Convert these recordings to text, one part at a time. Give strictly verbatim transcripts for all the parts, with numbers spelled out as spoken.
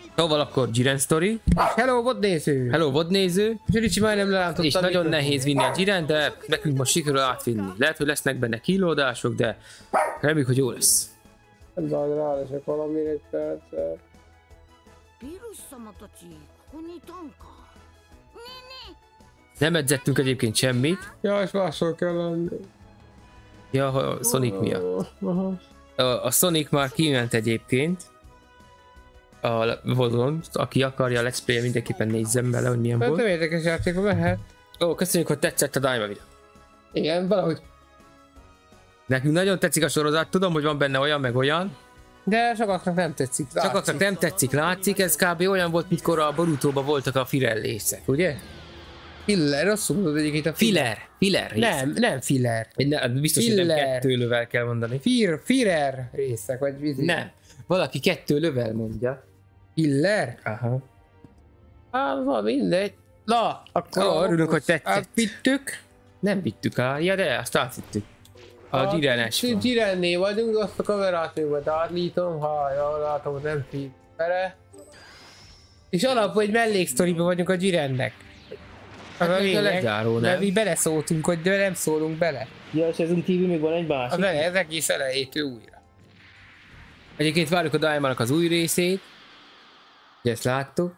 Szóval akkor Jiren Story. Hello, vodnéző! Hello, vodnéző. Zsiricsi majdnem lelátott. És nagyon nehéz vinni a Jiren, de nekünk most sikerül átvinni. Lehet, hogy lesznek benne kilódások, de reméljük, hogy jó lesz. Nem tudom, rálesek valamire egy percet. Nem edzettünk egyébként semmit. Ja, és máshol kell lenni. Ja, a Sonic miatt. Aha. A, a Sonic már kiment egyébként. A Vodon, aki akarja Let's Play, mindenképpen nézzem bele, hogy milyen Hát volt. nem érdekes játékban mehet. Ó, köszönjük, hogy tetszett a Daima videó. Igen, valahogy. Nekünk nagyon tetszik a sorozat, tudom, hogy van benne olyan meg olyan. De sokaknak nem tetszik. Látszik. Sokaknak nem tetszik, látszik, ez kb. Olyan volt, mikor a Borutóban voltak a firellészek, ugye? Filler, rosszul mondod egyébként a Filler, filler rész. Nem, nem filler. Ne, biztos, hogy nem Filler. kettő lövel kell mondani. Fir, firer részek, vagy vízi. Nem, valaki kettő lövel mondja. Filler? Aha. Hát, van mindegy. Na, akkor... Ó, örülök, hogy tetszett. Átvittük. Nem vittük el, ja de azt átvittük. A Jirenes van. Jirennél vagyunk, azt a kamerát még majd átlítom, ha jól látom, hogy nem fit vele. És alapból egy melléksztoriban vagyunk a Jirennek. Az Hát a még a lényeg, lezáró, nem? de mi beleszóltunk, hogy de nem szólunk bele. Ja, és ezen kívül még van egy Az másik. bele, ez egész elejétől újra. Egyébként várjuk a Daimának az új részét. Ugye ezt láttuk.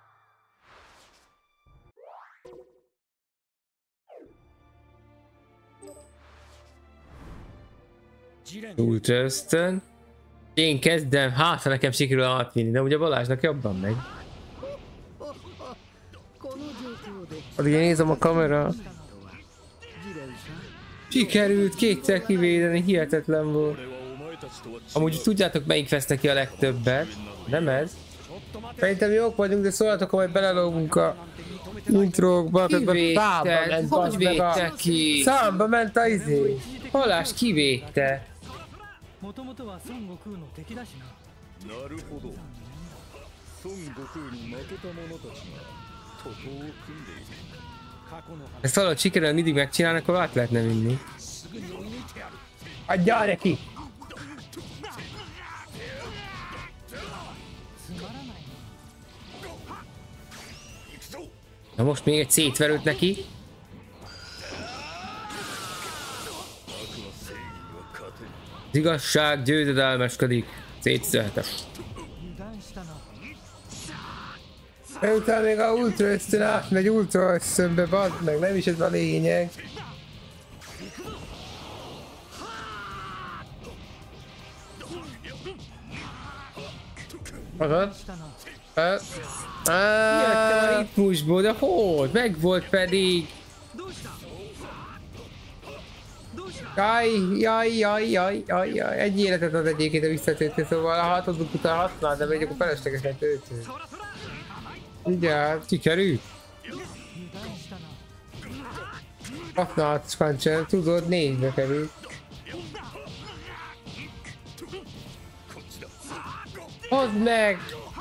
Ultra ösztön. Én kezdem, hát ha nekem sikerül átvinni, de ugye Balázsnak jobban megy. Addig én nézem a kamera. Sikerült kétszer kivédeni, hihetetlen volt. Amúgy tudjátok, melyik vesz neki a legtöbbet? Nem ez? Szerintem jók vagyunk, de szóljatok, hogy belelógunk a intrókba, Kivédte, hogy védte ki? Számba ment a izé. Balázs kivédte. もともとは孫悟空の敵だしな。 なるほど。孫悟空に負けた者たちが徒党を組んでいる。 過去の Ezt valahogy sikerül mindig megcsinálni, akkor át lehetne vinni. Adjál neki! Na most még egy szétverőt neki. Az igazság győzedelmeskedik. Szétszöhetes. 油断したな。 Utána még a ultra ösztön átmegy ultra ösztönbe, bazd meg, nem is ez a lényeg. Agad? Hát? Jöttem a ritmusból, de hogy? Meg volt pedig. Jaj, jaj, jaj, jaj, jaj, jaj, egy életet ad egyébként a visszatértő, szóval ha hatodunk után használ, de még akkor feleslegesen töltő. Vigyázz, Sikerült. használhatsz Skancsel, tudod, négybe kerül. Hozd meg!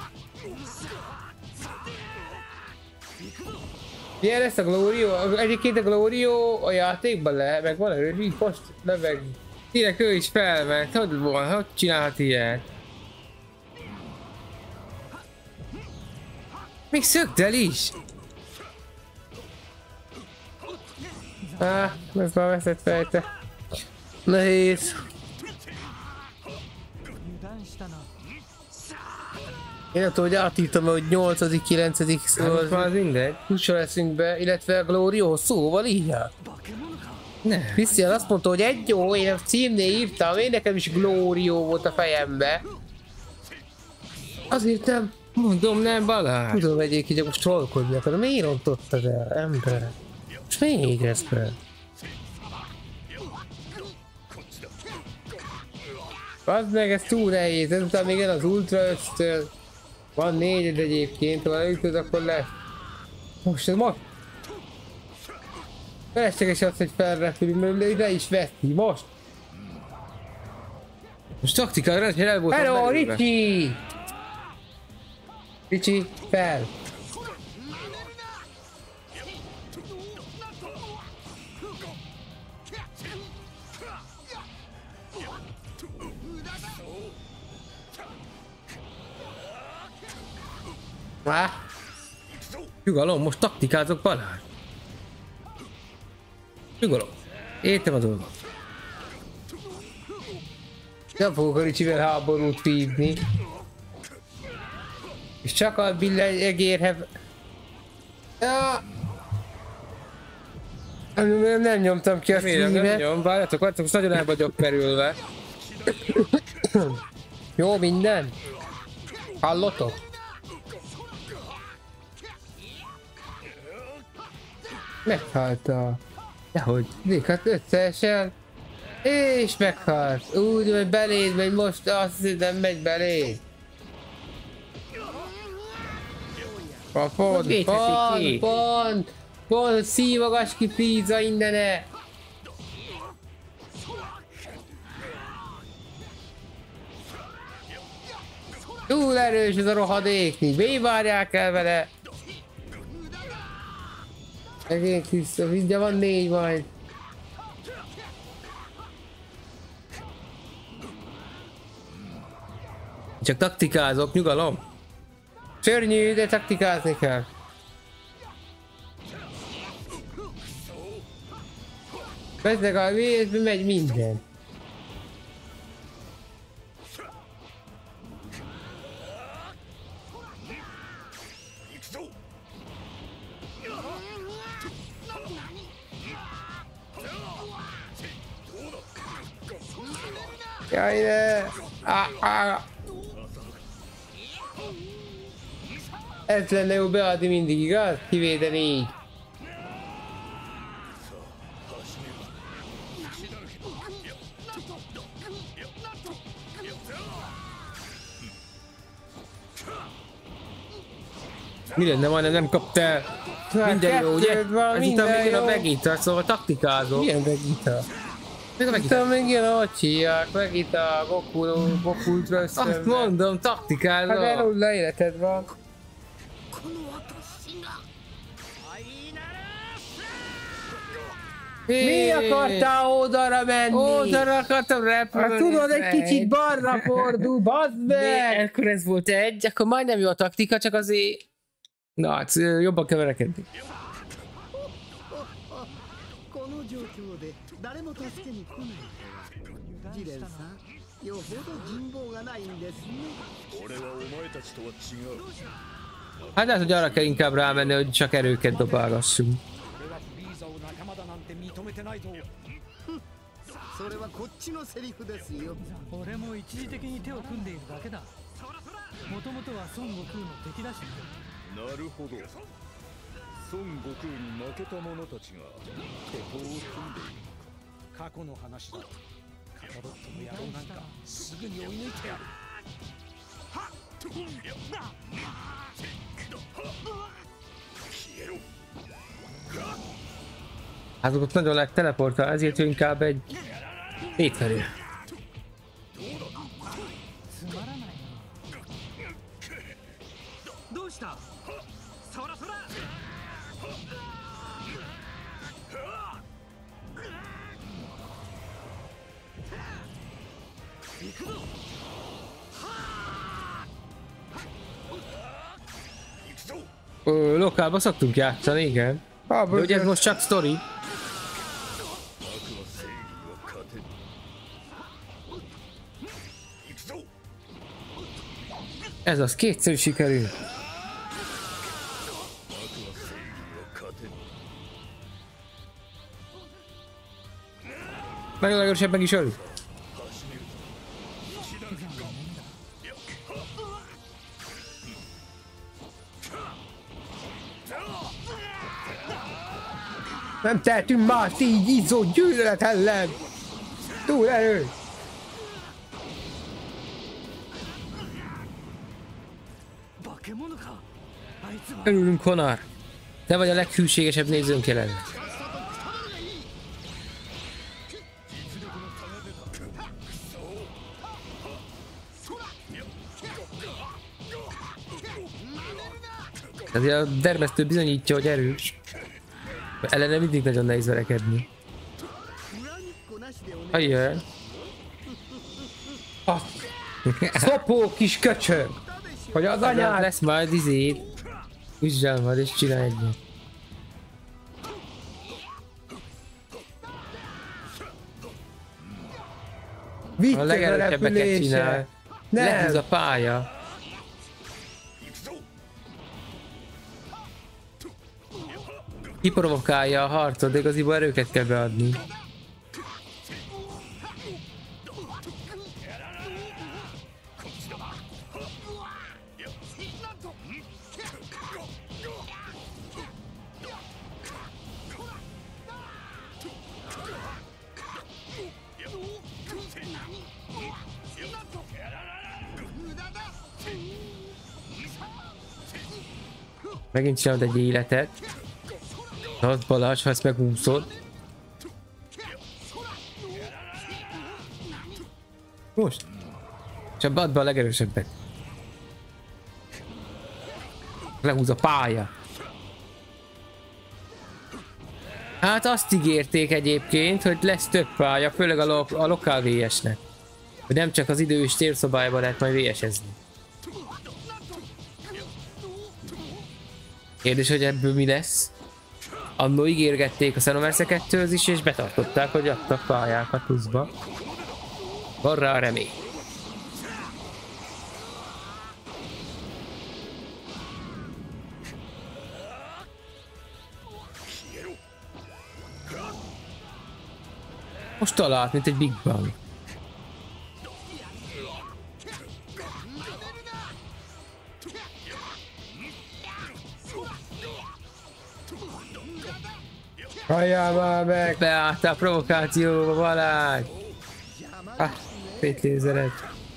Milyen lesz a Glorio? Egyébként a Glorio a játékban le, meg van erő, így most leveg. Tényleg ő is felment, hogy van, hogy csinálhat ilyet? Még szöktel is! Á, ez már veszett fejte. Nehéz. 油断したな。 Én nem tudom, hogy átírtam, hogy nyolcadik, kilencedik Most szóval már az mindegy. húsra leszünk be, illetve a Glorio szóval így. Nem. Krisztián azt mondta, hogy egy jó, én a címnél írtam, én nekem is Glorio volt a fejembe. Azért nem. Mondom, nem Balázs. Tudom egyébként, hogy most trollkodni akarom. Miért rontottad el, ember? Most még ez be. Az meg, ez túl nehéz, ezután még jön az ultra ösztön. Van négyed egyébként, ha ütőd, akkor lesz. Most ez most. Felesleges az, hogy felrepülünk, mert le is veszi, most. Most taktikára rendben el voltam Hello, merülve. Ricsi! Ricsi, fel! Á, Nyugalom, most taktikázok Balázs. Nyugalom. Értem a dolgot. nem fogok a Ricsivel háborút vívni. És csak a billegérhev... Ja. Nem, nem nyomtam ki a Miért nem szívet. nyom? Várjatok, várjatok, most nagyon el vagyok perülve. Jó, minden? Hallotok? Meghalta. Dehogy. Dikat összesen. És meghalt. Úgy, hogy beléd megy most, azt hiszem megy beléd. A pont, védheti pont, ki. pont, pont, szívogass ki pizza indene. Túl erős ez a rohadékni, mi várják el vele? Egész Krisztus, mindjárt van négy majd. Csak taktikázok, nyugalom. Szörnyű, de taktikázni kell. Vesznek a vészbe, megy minden. Jaj, ne! Ah, ah. Ez lenne jó beadni mindig, igaz? Kivédeni így. Mi lenne, majdnem nem kaptál. Minden jó, ugye? kettőd van, Ezután minden még jön a jó. Vegeta, szóval taktikázok. Milyen Vegeta? Még a Vegeta. Utána még jön a Csiák, Vegeta, Goku, Goku Ultra Azt összönve. mondom, Hát taktikázok. elhulla életed van. Mi akartál oldalra menni? Oldalra akartam repülni. Hát tudod, egy kicsit balra fordul, bazd meg! Akkor ez volt egy, akkor majdnem jó a taktika, csak azért... Na, hát jobban kell verekedni. この状況で誰も助けに来ないとはジレンさんよほど人望がないんですね俺はお前たちとは違う Hát lehet, hogy arra kell inkább rámenni, hogy csak erőket dobálgassunk. 俺はフリーザを仲間だなんて認めてないぞそれはこっちのセリフですよ俺も一時的に手を組んでいるだけだもともとは孫悟空の敵だしななるほど孫悟空に負けた者たちが徒党を組んでいる過去の話だカカロットの野郎なんかすぐに追い抜いてやる Hát ott nagyon lehet teleportálni, ezért ő inkább egy szétverő. つまらないなどうしたそらそら Ö, lokálba szoktunk játszani, igen. Ah, De ugye ez most csak sztori. 悪は正義を勝てる Ez az, kétszer sikerül. Nagyon legerősebb meg is öl. Nem tehetünk más így izzó gyűlölet ellen! Túl erős! Örülünk, Honor. Te vagy a leghűségesebb nézőnk jelenleg. Azért a dermesztő bizonyítja, hogy erős. Ellene mindig nagyon nehéz verekedni. Ajjaj. Szopó kis köcsög! Hogy az anyád! Lesz majd izét. Üssel majd és csinálj egyet. Vitt A a legerősebbeket repülése! csinál. Lehúz Nem! a pálya. Kiprovokálja a harcot, de igaziból erőket kell beadni. Megint csinálod egy életet. Az Balázs, ha ezt megúszod. Most. Csak add be a legerősebbet. Lehúz a pálya. Hát azt ígérték egyébként, hogy lesz több pálya, főleg a, lo a lokál vé es-nek. Hogy nem csak az idős térszobályban lehet majd vé es-ezni. Kérdés, hogy ebből mi lesz? Annó ígérgették a Xenoverse kettőhöz is, és betartották, hogy adtak pályákat pluszba. Van rá a remény. Most talált, mint egy Big Bang. Halljál már meg! Beálltál a provokációba, Balázs! Ah, két lézeret.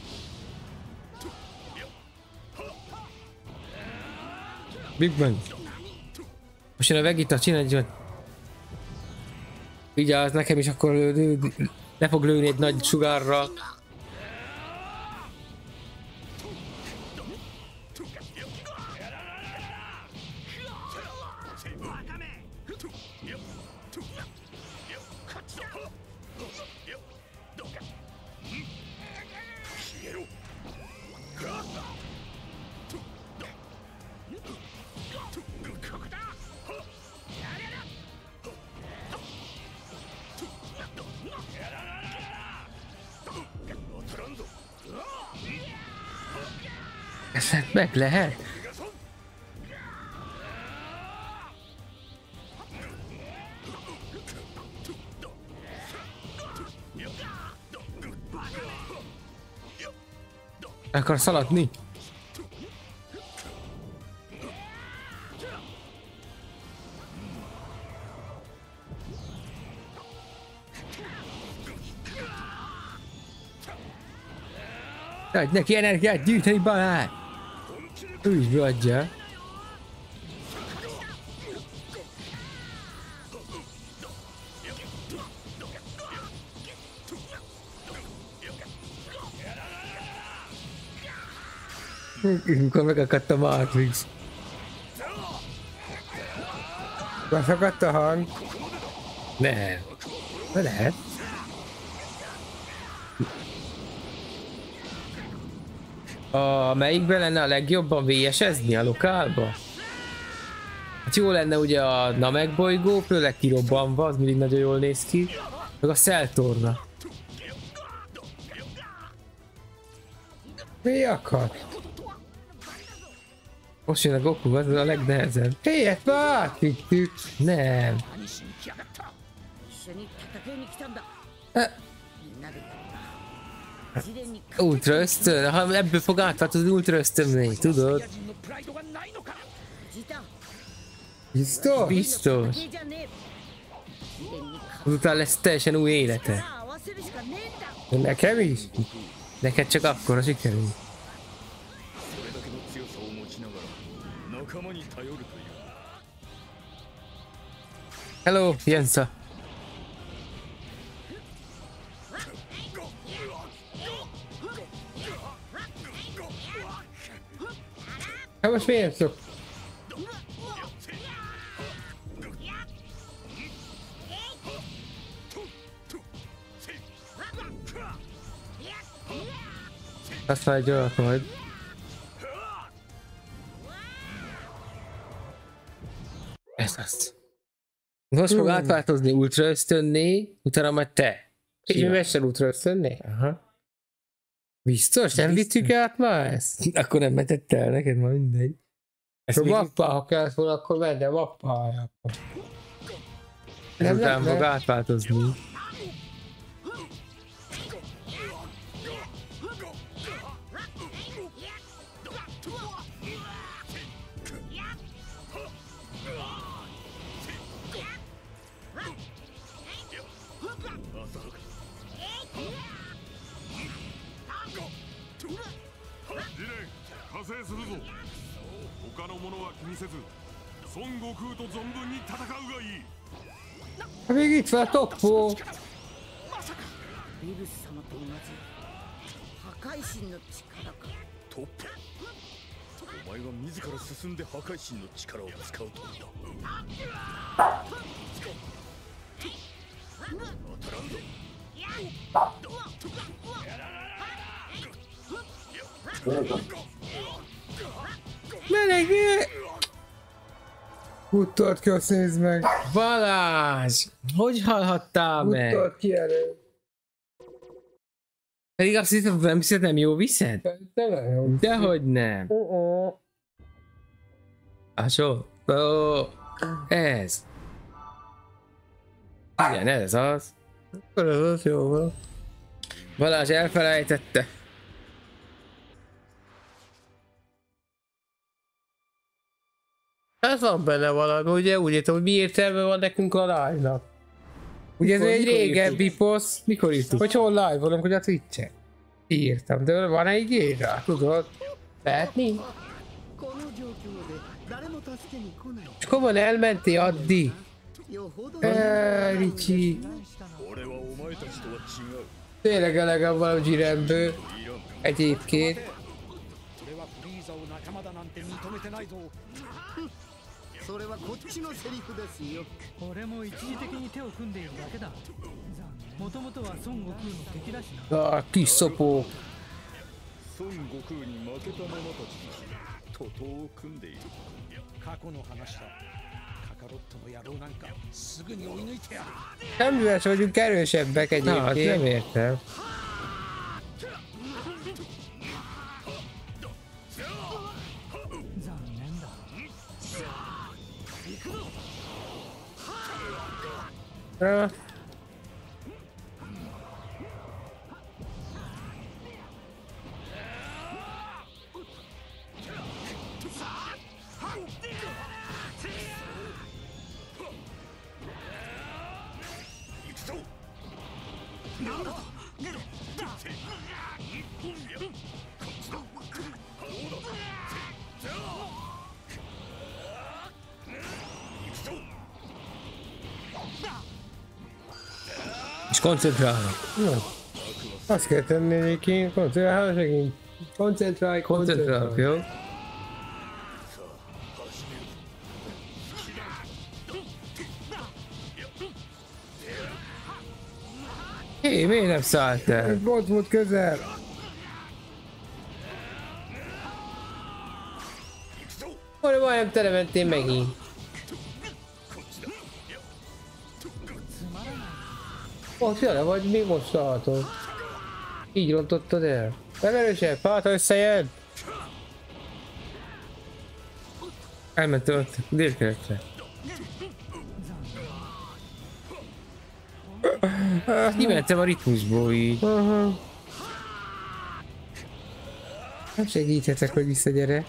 Big Bang. Most jön a Vegeta, csinálj egy olyan. Vigyázz, nekem is akkor lő, le fog lőni egy nagy sugárra. Ezt meg lehet? Akar szaladni? Adj neki energiát gyűjteni, Balázs! Ő is beadja. Amikor megakadt a Matrix. Beszakadt a hang. Nem. De lehet. A melyikben lenne a legjobban vé es-ezni? A lokálba? Hát jó lenne ugye a Namek bolygó, főleg kirobbanva, az mindig nagyon jól néz ki. Meg a Cell torna. Mi akar? Most jön a Goku, az a legnehezebb. Helyet már átvittük. Nem. Ultra ösztön, ha ebből fog átváltozni ultra ösztönné, tudod? Biztos? Biztos. Azután lesz teljesen új élete. Nekem is? Neked csak akkor, ha sikerül. Hello, Jensa. Hát most miért szok? Használj egy olyat majd. Ez az. Most fog átváltozni ultra ösztönné, utána majd te. És mi Mester útra összönné? Aha. Biztos? Nem vittük át már ezt? Akkor nem metett el neked, ma mindegy. Ezt A még mappa, ha kellett volna, akkor menj a mappája. Nem után fog lett? átváltozni. Még itt van a toppó. ビブス様と同じ破壊神の力か。 トップお前が自ら進んで破壊神の力を使うとは当たらんぞ。 Menekülj! Futtad ki, azt nézd meg! Balázs! Hogy hallhattál meg? Futtad ki elő! Pedig azt hiszem, nem hiszed, nem jó viszed? De nem jó. Dehogy nem. Uh-uh. Ásó? Ó, ez. Igen, ez az. Akkor az az jó van. Balázs elfelejtette. Ez van benne valami, ugye? Úgy értem, hogy mi értelme van nekünk a live-nak. Ugye ez Mikor- egy mikor régebbi írtuk? poszt. Mikor írtuk? Hogy hol live vagyunk, hogy a Twitch-en. Írtam, de van egy írás, tudod? Lehetni? この状況で誰も助けに来ない。 És komolyan elmentél addig? よほど Eee, Ricsi. 俺はお前たちとは違う。 Tényleg elegem van a Zsiremből. Egyébként. 俺はフリーザを仲間だなんて認めてないぞ。 それはこっちのセリフですよ。 俺も一時的に手を組んでいるだけだ。もともとは孫悟空の敵だしな。 A kis szopó. 孫悟空に負けた者たちが徒党を組んでいる。 過去の話だ。カカロットの野郎なんかすぐに追い抜いてやる。 Semmivel sem vagyunk erősebbek Na, hát nem egyébként. értem. 残念だ。 Ah. És koncentrálnak. Jó. Azt kell tenni egyébként, koncentrálj, segít. Koncentrálj, Koncentrálnak, koncentrálj. jó? Hé, miért nem szállt el? Bocs, volt közel. Hol majdnem tele mentél megint. Ott jön, vagy mi most találtod? Így rontottad el. Nem erősebb, hát ha összejön. Elment ott, délkeletre. Kimentem a ritmusból így. Aha. Nem segíthetek, hogy visszagyere.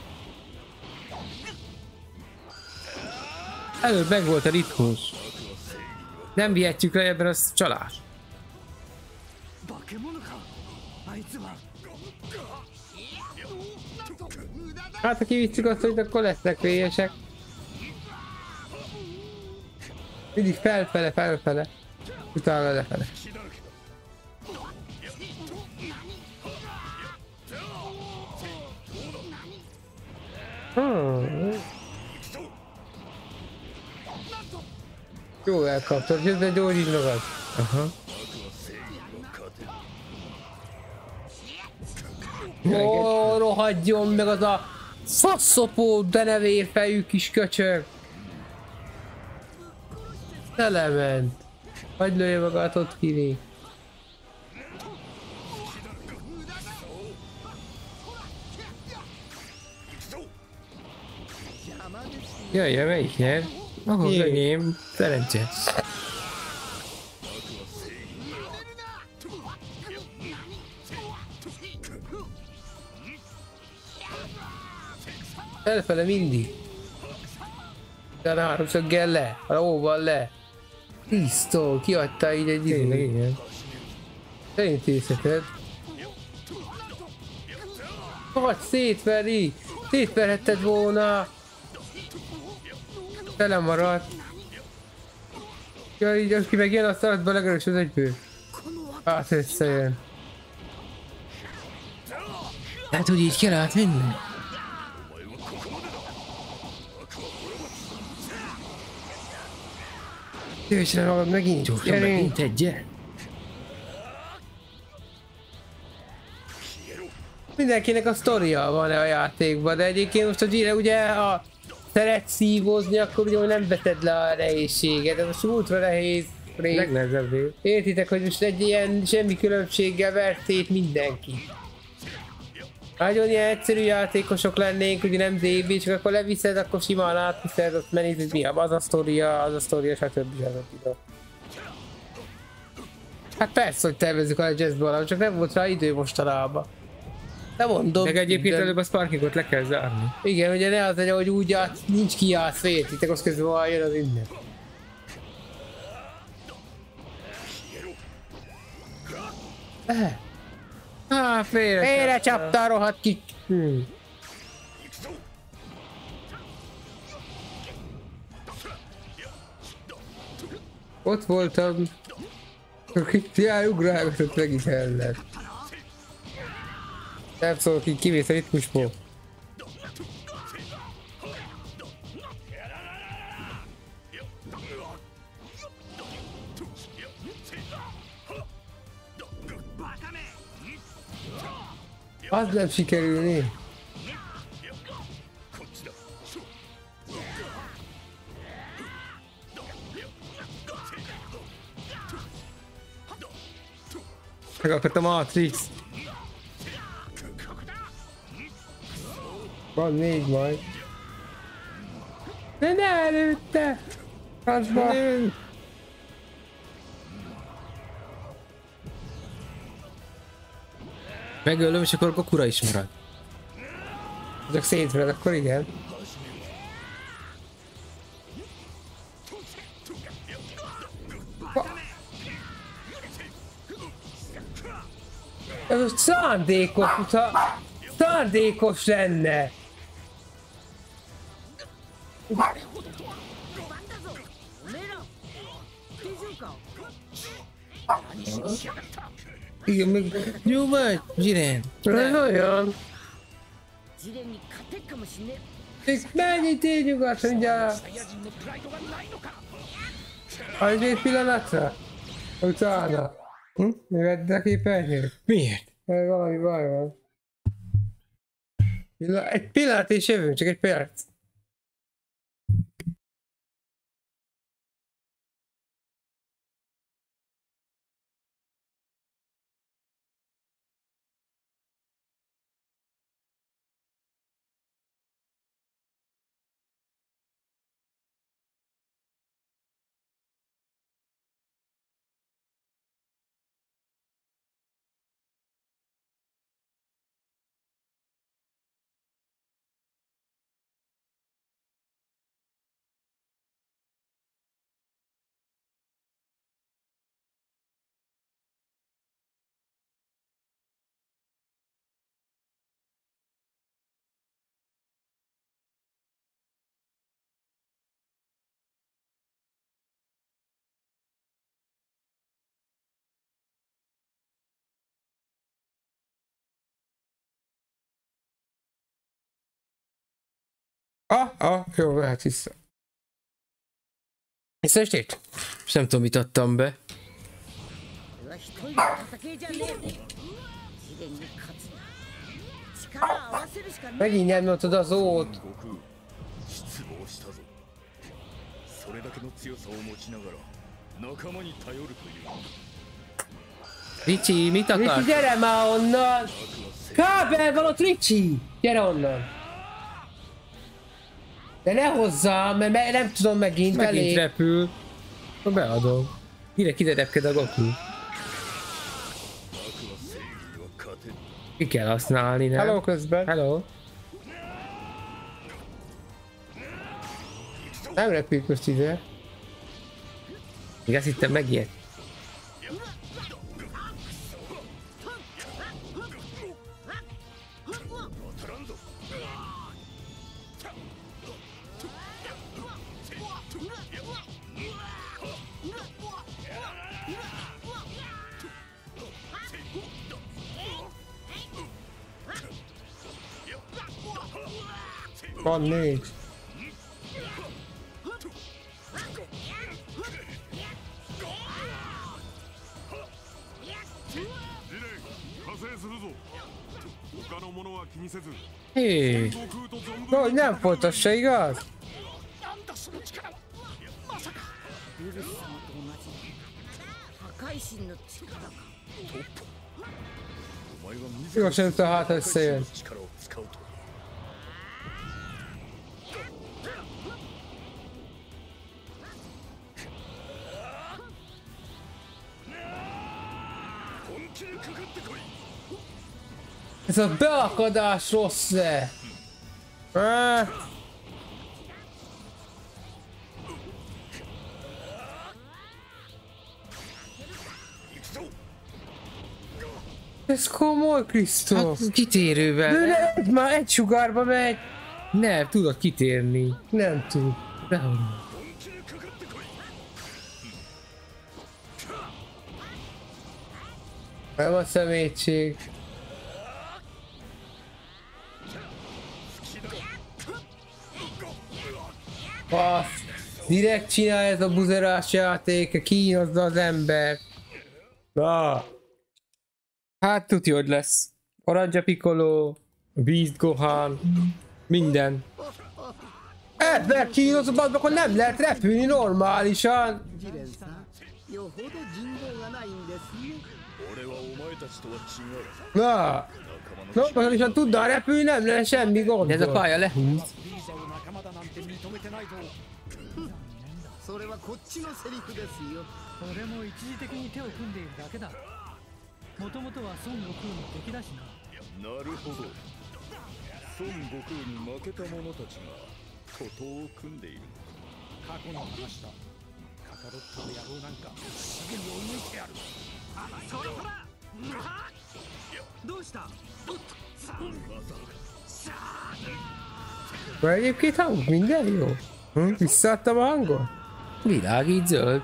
Előbb meg volt a ritmus. Nem vihetjük le, ebben az csalás. 化け物か。あいつは。 Hát ha kivisszük azt, hogy akkor lesznek vélyesek. Mindig felfele, felfele. Utána lefele. Hmm. Jó elkaptad, de gyógyítsd magad. Aha. Ó, rohadjon meg az a faszopó, denevérfejű kis köcsög. Telement. Hagy lője magát ott kini. Jaj, melyik nyer? Ahol Jé. enyém, szerencse. Elfele mindig. Utána háromszöggel le, a óval le. Tisztól, kiadta így egy Tényleg, idő. igen. Szerintészheted. Hagy szétveri! Szétverhetted volna! Tele maradt. Ja, így aki meg jön, azt szaladba legalábbis az egyből. Hát összejön. Hát, hogy így kell átvinni? Szívesen magad megint. Gyorsan Gyerünk. megint egyet. Mindenkinek a sztoria van a játékban, de egyébként most a Gire ugye, ha szeret szívozni, akkor ugye nem veted le a nehézséget, de most ultra nehéz rész. Legnehezebb rész. Értitek, hogy most egy ilyen semmi különbséggel vert szét mindenki. Nagyon ilyen egyszerű játékosok lennénk, ugye nem dé bé, csak akkor leviszed, akkor simán átviszed, azt megnézed mi az a sztoria, az a sztoria, stb. stb. Hát persze, hogy tervezzük a Legends-ből, csak nem volt rá idő mostanában. Nem mondom. Meg egyébként de- előbb a sparkingot le kell zárni. Igen, ugye ne az legyen, hogy úgy át, nincs kijátszva, értitek, az közben van, jön az innen. Eh, Há, félre. Félre csapta a rohadt kis... Hmm. Ott voltam. Jaj, ugrálgatott megint el lett. Nem szólok, így kivész a ritmusból. Az nem sikerülni. Megakadt a Matrix. Van négy majd. De ne előtte! Azba! Megölöm, és akkor Gokura is marad. Csak szétved, akkor igen. Ez most szándékos, ha szándékos lenne. Igen, meg... Jó vagy, Jiren. Ez olyan. ジレンに勝てっかもしんね És mennyit éljük azt, mondja. Az egy pillanatra? Utána. Hm? Mi vedd a képernyőt? Miért? Mert valami baj van. Pillanat, egy pillanat és jövünk, csak egy perc. Ah, ah, jó, mehet vissza. Vissza is tét? És nem tudom, mit adtam be. え。一人の戦いじゃねえ。ジレンに勝つな。力を合わせるしかない。 Megint nyomnod az ót. 悟空失望したぞそれだけの強さを持ちながら仲間に頼るという Ricci, mit Ricci, akar? gyere már onnan! Kábel van ott, Ricci! Gyere onnan! De ne hozzá, mert me nem tudom megint, Megint elég. repül. Akkor beadom. Ide kiterepked a Goku. Ki kell használni, nem? Hello közben. Hello. Nem repült most ide. Még azt hittem megijedt. Van négy. Hé, No, hogy nem folytassa, igaz? ユルス様と同じ破壊神の力か Szívesen ütő hát összejön. 力を使うと Ez a beakadás rossz-e? Ah. Ez komoly, Krisztóf! hát kitérővel. De ne, egy, már egy sugárba megy! Nem, tudod kitérni. Nem tud. Dehogy. Nem a szemétség. Azt, direkt csinálja ez a buzerás játék, kínozza az ember. Na. Hát tudja, hogy lesz. Orange Piccolo, Beast Gohan, minden. Ezzel kínozza, akkor nem lehet repülni normálisan. ジレンさんよほど人望がないんですね俺はお前たちとは違う Na. 仲間の Normálisan tudnál repülni, nem lenne semmi gond. De ez a pálya lehúz. それはこっちのセリフですよ俺も一時的に手を組んでいるだけだもともとは孫悟空の敵だしななるほど孫悟空に負けた者たちが徒党を組んでいる過去の話だカカロットの野郎なんかすぐに追い抜いてやるあそれほらどうした De egyébként hang minden jó. Hm? Visszaadtam a hangot? Világít zöld.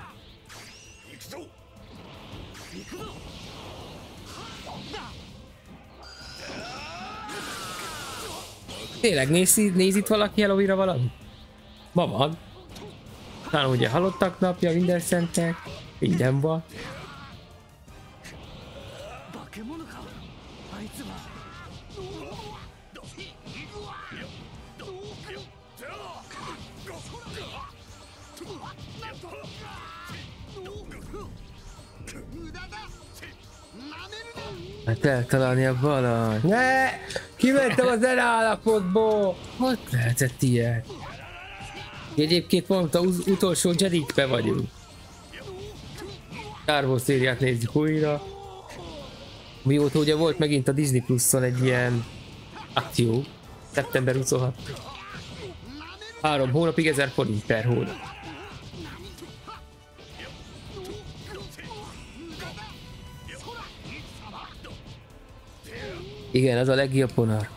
Tényleg néz, néz itt valaki Halloweenra valami? Ma van. Talán ugye halottak napja, minden szentek, minden van. 化け物かあいつは Hát eltalálni a balaj. Ne! Kimentem az elállapotból! Hogy lehetett ilyen? Egyébként mondta, az utolsó Jedikbe vagyunk. Star Wars szériát nézzük újra. Mióta ugye volt megint a Disney Pluson egy ilyen akció. szeptember huszonhatodika. Három hónapig ezer forint per hónap. Igen, ez a legjobb honor.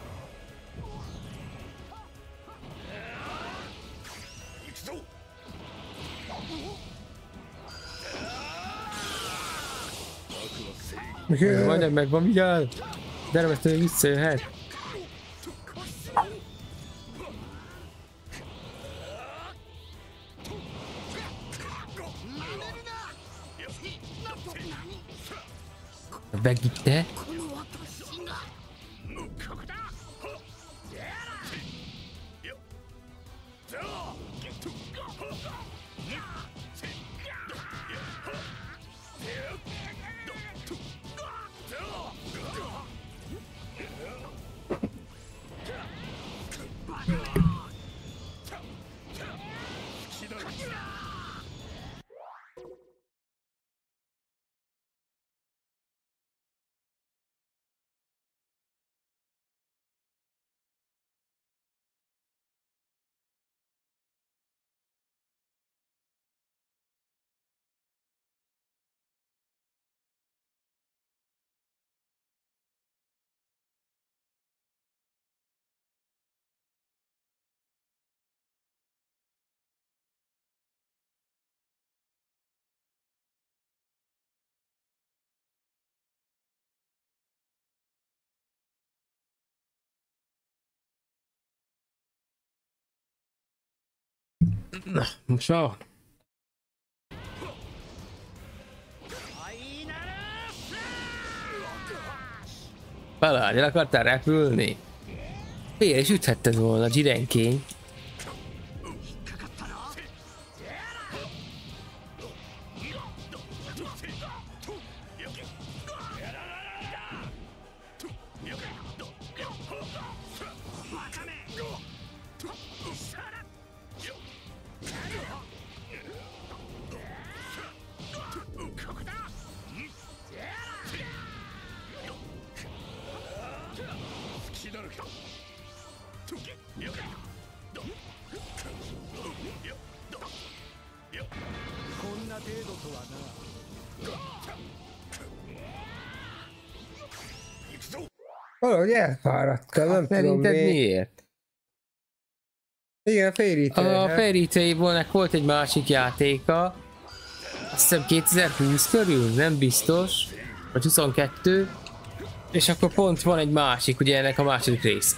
Majdnem megvan, vigyázz! Dermesztő visszajöhet. Begitte? Na, most már. Balázs, el akartál repülni? Fél is üthetted volna, zsirenkény. Valahogy elfáradtam, nem tudom Szerinted mi. miért? Igen, a félítő. A Fairy Tailnek volt egy másik játéka. Azt hiszem kétezer-húsz körül, nem biztos. Vagy huszonkettő. És akkor pont van egy másik, ugye ennek a második rész.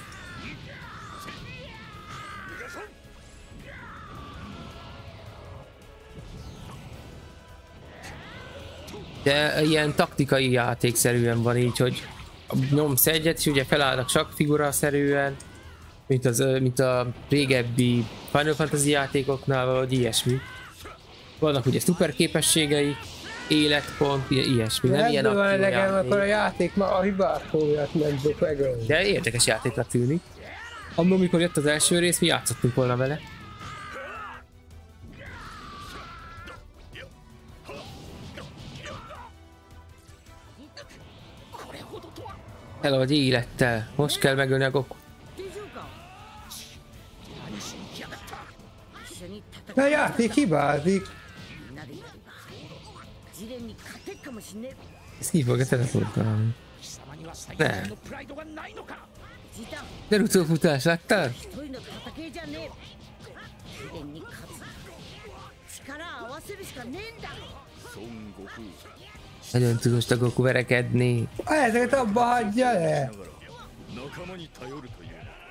De ilyen taktikai játékszerűen van így, hogy nyomsz egyet, és ugye felállnak sakfigura-szerűen, mint, az, mint a régebbi Final Fantasy játékoknál, vagy ilyesmi. Vannak ugye szuper képességei, életpont, ilyesmi, nem ilyen aktív aktív nekem, játék. akkor a játék ma a hibák miatt nem tudok megölni. De érdekes játéknak tűnik. Annól, mikor jött az első rész, mi játszottunk volna vele. El vagy élettel. Most kell megölni a Goku. 一緒に戦 A játék hibázik. うなるよりはジレンに勝てっかもしんねえ Ezt ki fogja teleportálni. 貴様には最ねえ高のプライドがないのか。 ジタン Naruto futás, láttál? 一人の戦いじゃねえジレンに勝つ力合わせるしかねえんだ孫悟空 Nagyon tudós a Goku verekedni. Ezeket abba hagyja le. 仲間に頼るという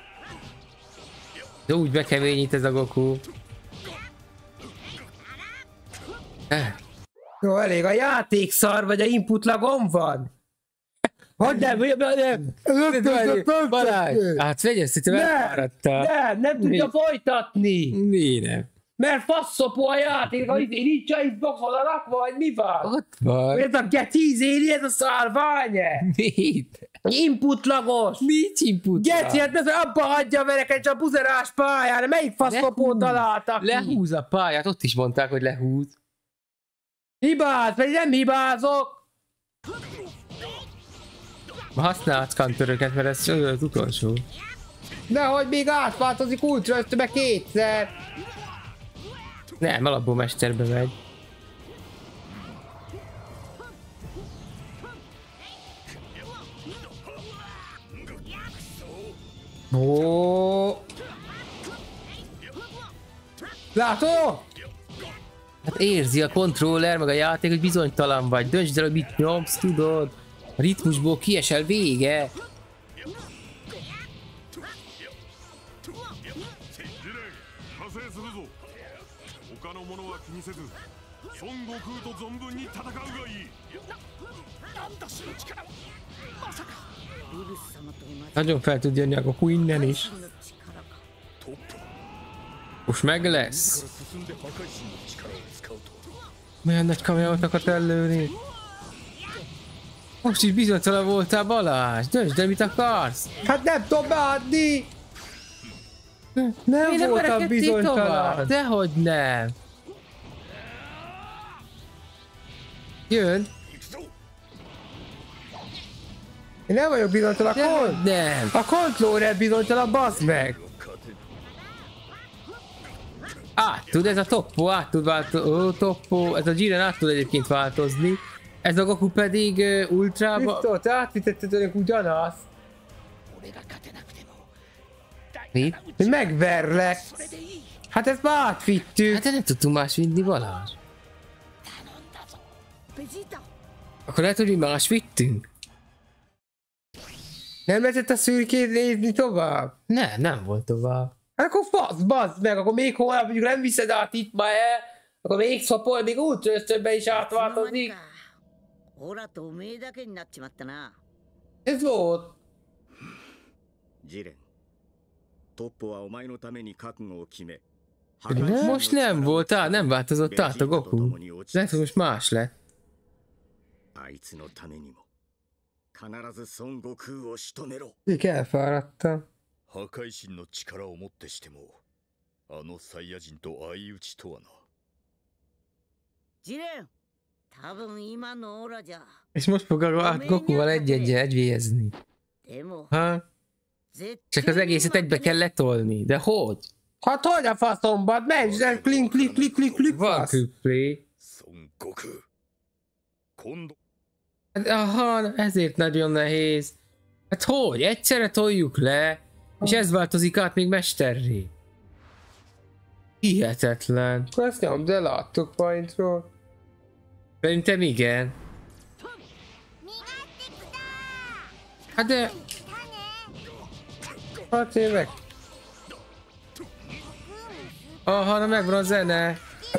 De úgy bekeményít ez a Goku. Eh, Jó, elég, a játék szar, vagy a input lagom van. Hogy nem, hogy nem, nem, Balázs! Hát vegyes, hogy elfáradtál. nem, nem tudja folytatni. Mi nem? Mert faszopó a játék, hogy nincs a Xboxon rakva, vagy mi van? Ott van. Ez a get tíz éri, ez a szárványe. Mit? Input lagos. Mit input? Geci, hát ez abba hagyja vereket csak a buzerás pályán, melyik faszopó találtak ki? Lehúz a pályát, ott is mondták, hogy lehúz. Hibáz, vagy nem hibázok. Használsz kantöröket, mert ez az utolsó. Nehogy még átváltozik ultra ösztöbe kétszer. Nem, alapból mesterbe megy. Ó. Látod? Hát érzi a kontroller, meg a játék, hogy bizonytalan vagy. Döntsd el, hogy mit nyomsz, tudod? A ritmusból kiesel, vége. 加勢するぞ。他の者は気にせず孫悟空と存分に戦うがいい。 なんだその力。まさか。 ウルス様と同じ Nagyon fel tud jönni a Goku innen is. の力かトップ Most meg lesz. Milyen nagy kameót akart ellőni. Most is bizonytalan voltál, Balázs. Döntsd, de mit akarsz? Hát nem tudom beadni! Nem voltam bizonytalan. Dehogy nem. Jön. Én nem vagyok bizonytalan, a Dehogy kont... nem. A controller bizonytalan, bazd meg! Át tud, ez a toppó át tud változni. Toppó, ez a Jiren át tud egyébként változni. Ez a Goku pedig uh, ultrába... Biztos, te átvittetted önök ugyanazt. Mi? Hogy megverlek. Hát ezt már átvittük. Hát nem tudtunk más vinni, Balázs. Akkor lehet, hogy mi más vittünk? Nem lehetett a szürkét nézni tovább? Nem, nem volt tovább. Hát akkor fasz, bazd meg, akkor még holnap mondjuk nem viszed át itt ma el, akkor még szapol, még útra ösztönbe is átváltozik. Ez volt. Jiren, Toppo wa omae no tame ni kakugo o kime. Most nem volt át, nem változott át a Goku. Lehet, hogy most más lett. あいつのためにも必ず孫悟空を仕留めろ。 Még elfáradtam. 破壊神の力をもってしてもあのサイヤ人と相打ちとはな。 ジレン、多分今のオーラじゃ。 És most fog a Gokuval egy-egy végezni. Ha? Csak az egészet egybe kell letolni, de hogy? Hát hogy a faszomban? Menj, de klink, klik, klik, klik, klik, Van fasz. quickplay. Son Goku. Kondo. Hát, aha, ezért nagyon nehéz. Hát hogy? Egyszerre toljuk le, és ez változik át még mesterré. Hihetetlen. Akkor ezt nyomd el, láttuk pointról. Szerintem igen. Hát de... Hát én meg. Aha, na megvan a zene.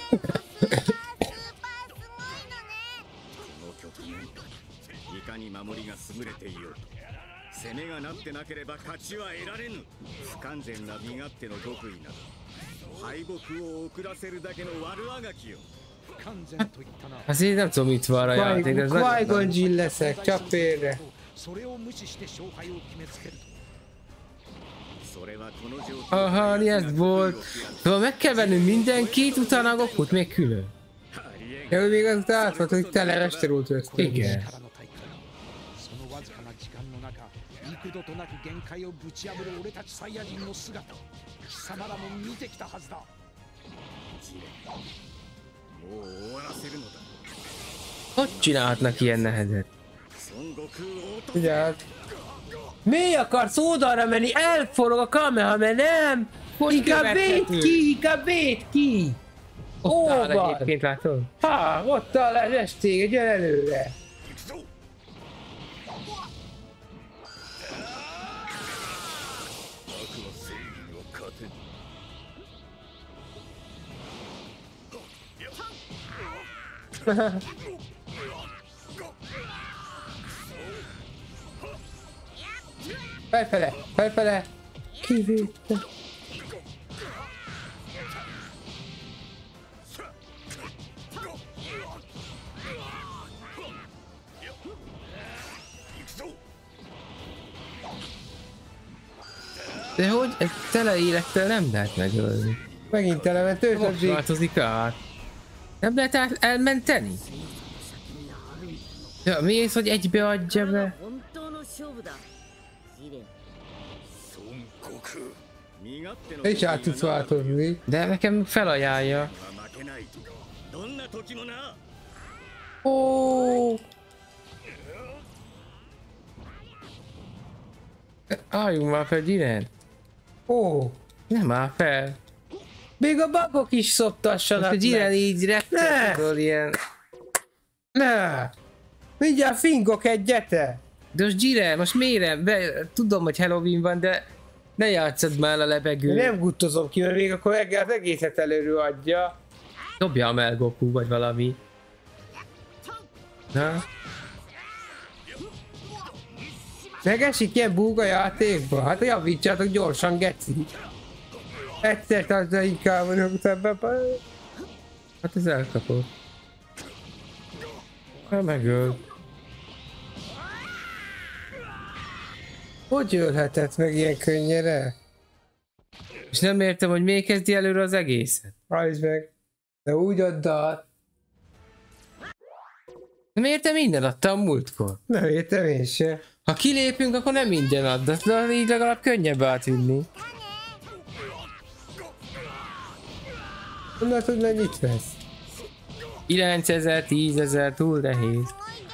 いかに守りが優れていようと攻めがなってなければ勝ちは得られぬ。不完全な身勝手の極意など敗北を遅らせるだけの悪あがきよ。 Azért nem tudom, mit van a játék, ez nagyon... Qui-Gon Jinn leszek, csak félre. それを無視して勝敗を決めつけると Aha, ez volt. Szóval meg kell vennünk mindenkit, utána a Gokut még külön. Ja, hogy még az át volt, hogy tele mesterült össze. Igen. そのわずかな時間の中幾度となく限界をぶち破る俺たちサイヤ人の姿貴様らも見てきたはずだ。 もう終わらせるのだ。 Hogy csinálhatnak ilyen nehezet? Ugye? Mi akarsz oldalra menni? Elforog a Kamehameha, nem? Inkább véd ki, inkább véd ki! Ott áll Ó, van! egyébként, látod? Ha, ott áll az estége, gyere előre! Felfele, felfele! Kivédte! De hogy? Ez tele élettel nem lehet megölni. Megint telement őt, Most változik át. Nem lehet át elmenteni? Ja, miért, hogy egybe adja be? És át tudsz változni. De nekem felajánlja. Ó! Álljunk már fel, Jiren. Ó! Nem áll fel. Még a bagok is szoptassanak Most a Jiren így repül ilyen... Ne! Mindjárt fingok egyet! De most Jiren, most miért? Be, tudom, hogy Halloween van, de ne játsszad már a lebegő. Nem guttozom ki, mert még akkor az egészet előről adja. Dobjam el Goku, vagy valami. Na? Megesik ilyen búg a játékba? Hát javítsátok gyorsan, geci. Egyszer tartsa inkább, hogy utána. Hát ez elkapott. Hát megöl. Hogy ölhetett meg ilyen könnyere? És nem értem, hogy miért kezdi előre az egészet. Állítsd meg. De úgy add át. Nem értem, minden adtam múltkor. Nem értem én se. Ha kilépünk, akkor nem ingyen add, de így legalább könnyebb átvinni. Honnan tud mennyit vesz? kilencezer, tízezer, túl nehéz.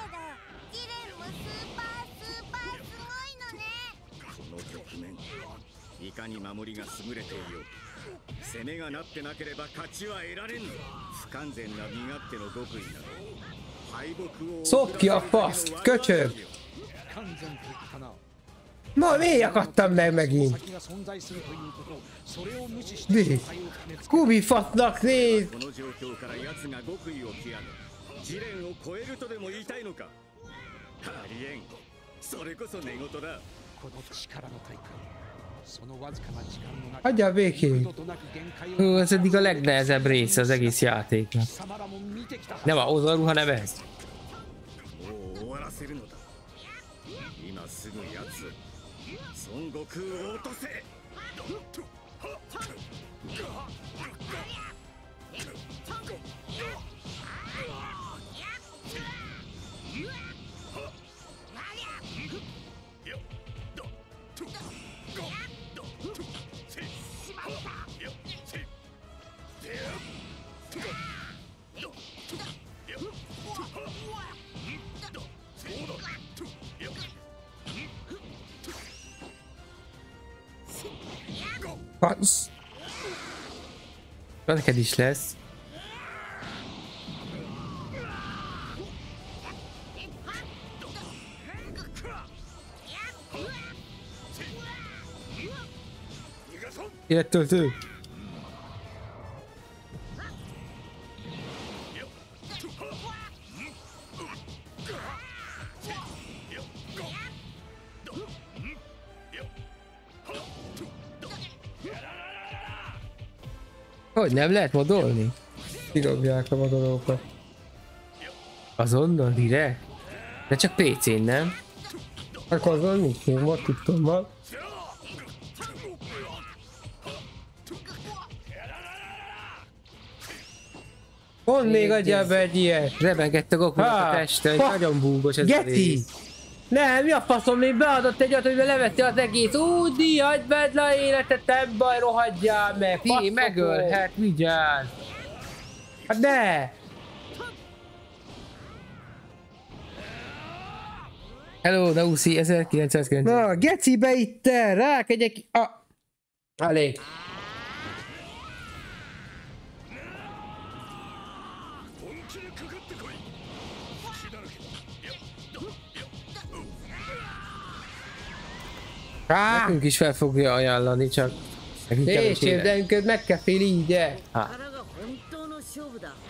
この局面いかに守りが優れていよう攻めがなってなければ勝ちは得られぬ不完全な身勝手の極意など敗北を Szopd ki a faszt, köcsög! 完全と言ったな。 Ma miért akadtam meg megint? 先が存在するということそれを無視して De, 戦いを決めつけ Kubi fasznak nézd! この状況から奴が極意を極め試練を超えるとでも言いたいのかありえんそれこそ寝言だこの力の大会そのわずかな時間の中 Hagyjál békén! 二度となく限界を Hú, ez eddig a legnehezebb része az egész játéknak. 貴様らも見てきた Nem a ozaru, hanem ez. もう終わらせるのだ今すぐ奴孫悟空を落とせ Fasz! Neked is lesz. Élettöltő! Hogy nem lehet modolni? Kidobják a vadonókat. Azonnal direkt? De csak pé cén, nem? Akkor azon nincs még ma, tudtam már. Pont még adjál be egy ilyet! Rebegett a Gokunak a Há, teste, hogy fa- nagyon búgos ez a Geci! rész. Nem, mi a faszom, még beadott egy olyat, hogy levette az egész. Údi, hagyd vedd le a életet, nem baj, rohadjál meg! Fi, faszom. megölhet, vigyázz! Hát ne! Hello, Nauszi, ezerkilencszázkilencven. Na, gecibe itt el, rákegyek ki... A... Elég. Á! Nekünk is fel fogja ajánlani, csak nekünk kevés Később, élet. de neked meg kell fél így, de. 力が本当の勝負だ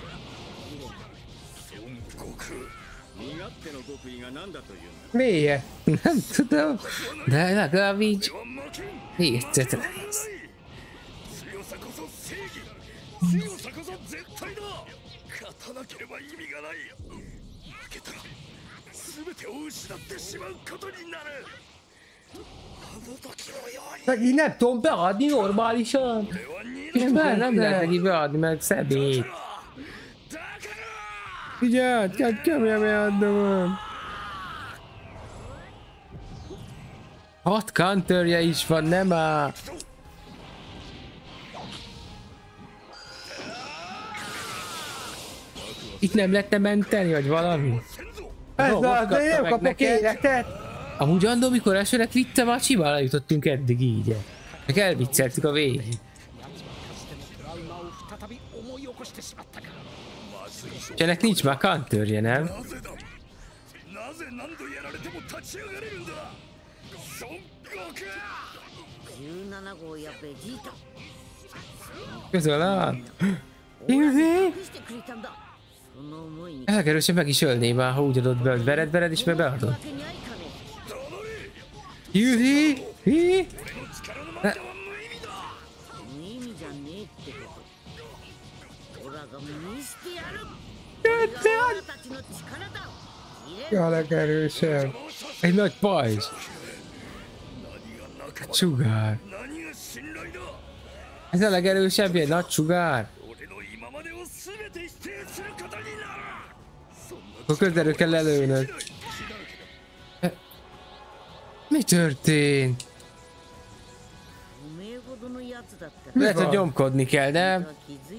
身勝手の極意が何だというんだ Miért? Nem tudom, de legalább így hétszet nehéz. 強さこそ正義強さこそ絶対だ勝たなければ意味がない負けたら全てを失ってしまうことになるあの時のように Meg így nem tudom beadni normálisan. Nem, nem lehet neki beadni, mert szemét. Figyelj, kell keményen beadnom. Hat counterje is van, nem áll. Itt nem lehetne menteni, vagy valami? Ez Jó, az, most de nem kapta meg kapok neked. életet. Amúgy andó, mikor elsőnek vittem, már simán eljutottunk eddig így. Meg elvicceltük a végét. トラウマを再び思い起こしてしまったか És ennek nincs már counterje, nem? なぜだなぜ何度やられても立ち上がれるんだ孫悟空じゅうなな号やベジータ Közöl áll. 隠 Yuzi! してくれたんだその思いに Elkerülsen meg is ölné már, ha úgy adod be, hogy vered, vered is, mert beadod. わけにはいかね Yuzi! Hi! え無意味だってことオラが見してやるこれがオラたちの力だ Ja, legerősebb. Egy nagy pajzs. Sugár. Ez a legerősebb, egy nagy sugár. Akkor közelről kell lelőnöd. Mi történt? Lehet, hogy nyomkodni kell, de...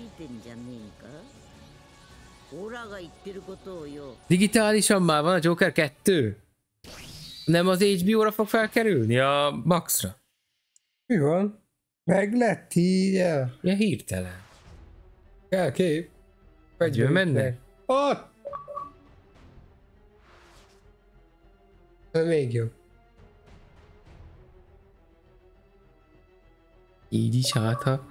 Digitálisan már van a Joker kettő? Nem az há bé ó-ra fog felkerülni? A Maxra? Mi van? Meg lett így el. Ja, hirtelen. Kell kép. Hogy ő menne? Ott! Még jobb. Így is hát, ha...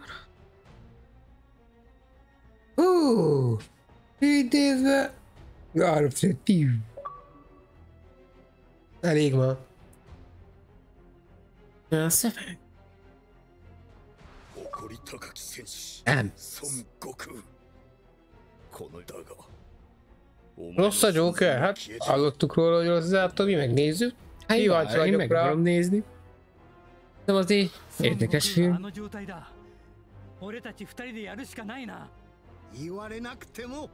Hú! Így nézve... Gárpszét, piu. Elég ma. A szöveg. Nem. Rossz a Joker? Hát hallottuk róla, hogy rossz, de attól mi megnézzük. Hát kíváncsi én vagyok meg rá. akarom nézni. Nem azért érdekes film. 俺たち二人でやるしかないな。 言われなくても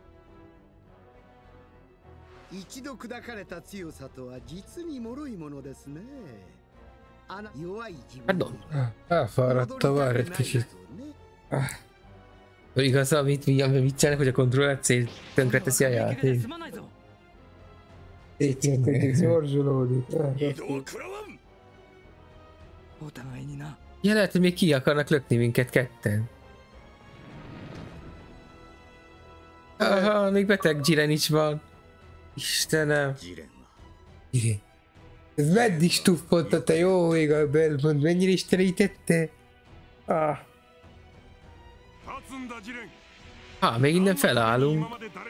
一度砕かれた強さとは実に脆いものですね。あな弱い自分 Ah, elfáradta már egy kicsit. Igaz, amit mi, ami viccelnek, hogy a kontroller cél tönkreteszi a játék. Szétjönködik, szorzsolódik. お互いにな。 Ja, lehet, hogy még ki akarnak lökni minket ketten. Aha, még beteg Jiren is van. Istenem. Igen. Ez meddig stuffott a te jó ég a Belmont, mennyire is terítette? Ah. Ha, még innen felállunk.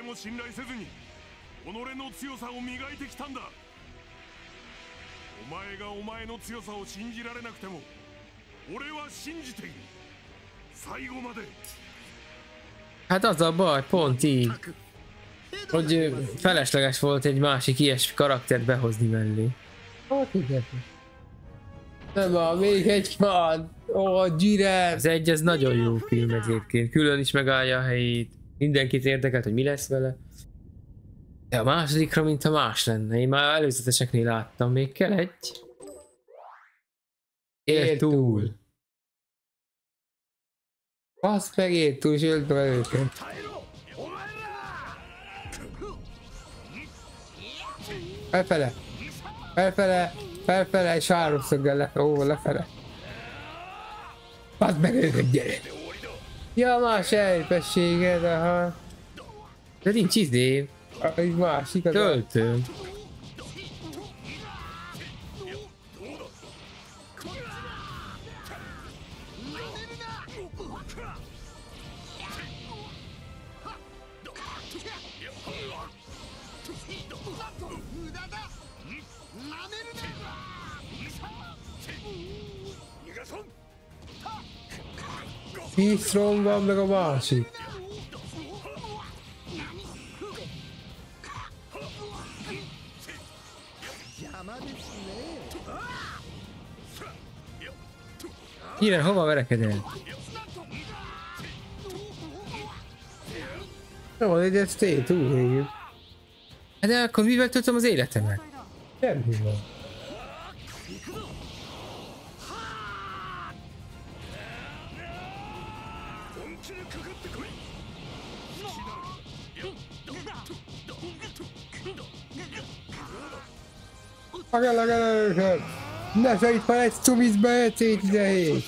俺は信じている最後まで Hát az a baj, pont így. Hogy felesleges volt egy másik ilyes karaktert behozni mellé. Hát igen. Nem van, még egy fan. Ó, Jiren. Az egy, ez nagyon jó film egyébként. Külön is megállja a helyét. Mindenkit érdekelt, hogy mi lesz vele. De a másodikra, mint a más lenne. Én már előzeteseknél láttam. Még kell egy. Ér túl. Azt meg ér túl, és öld meg őket. Felfele. Felfele. Felfele, és háromszöggel le. Ó, lefele. Add meg őket, gyere. Ja, más elépességed, aha. De nincs izé. Egy másik az Töltő. T-Strong van, meg a másik. Jiren, hova verekedel? Jó, egy ezt én túl végül. De akkor mivel töltöm az életemet? Semmi van. Magállak el őket! Ne segít már egy cumizbe, C tizenhét!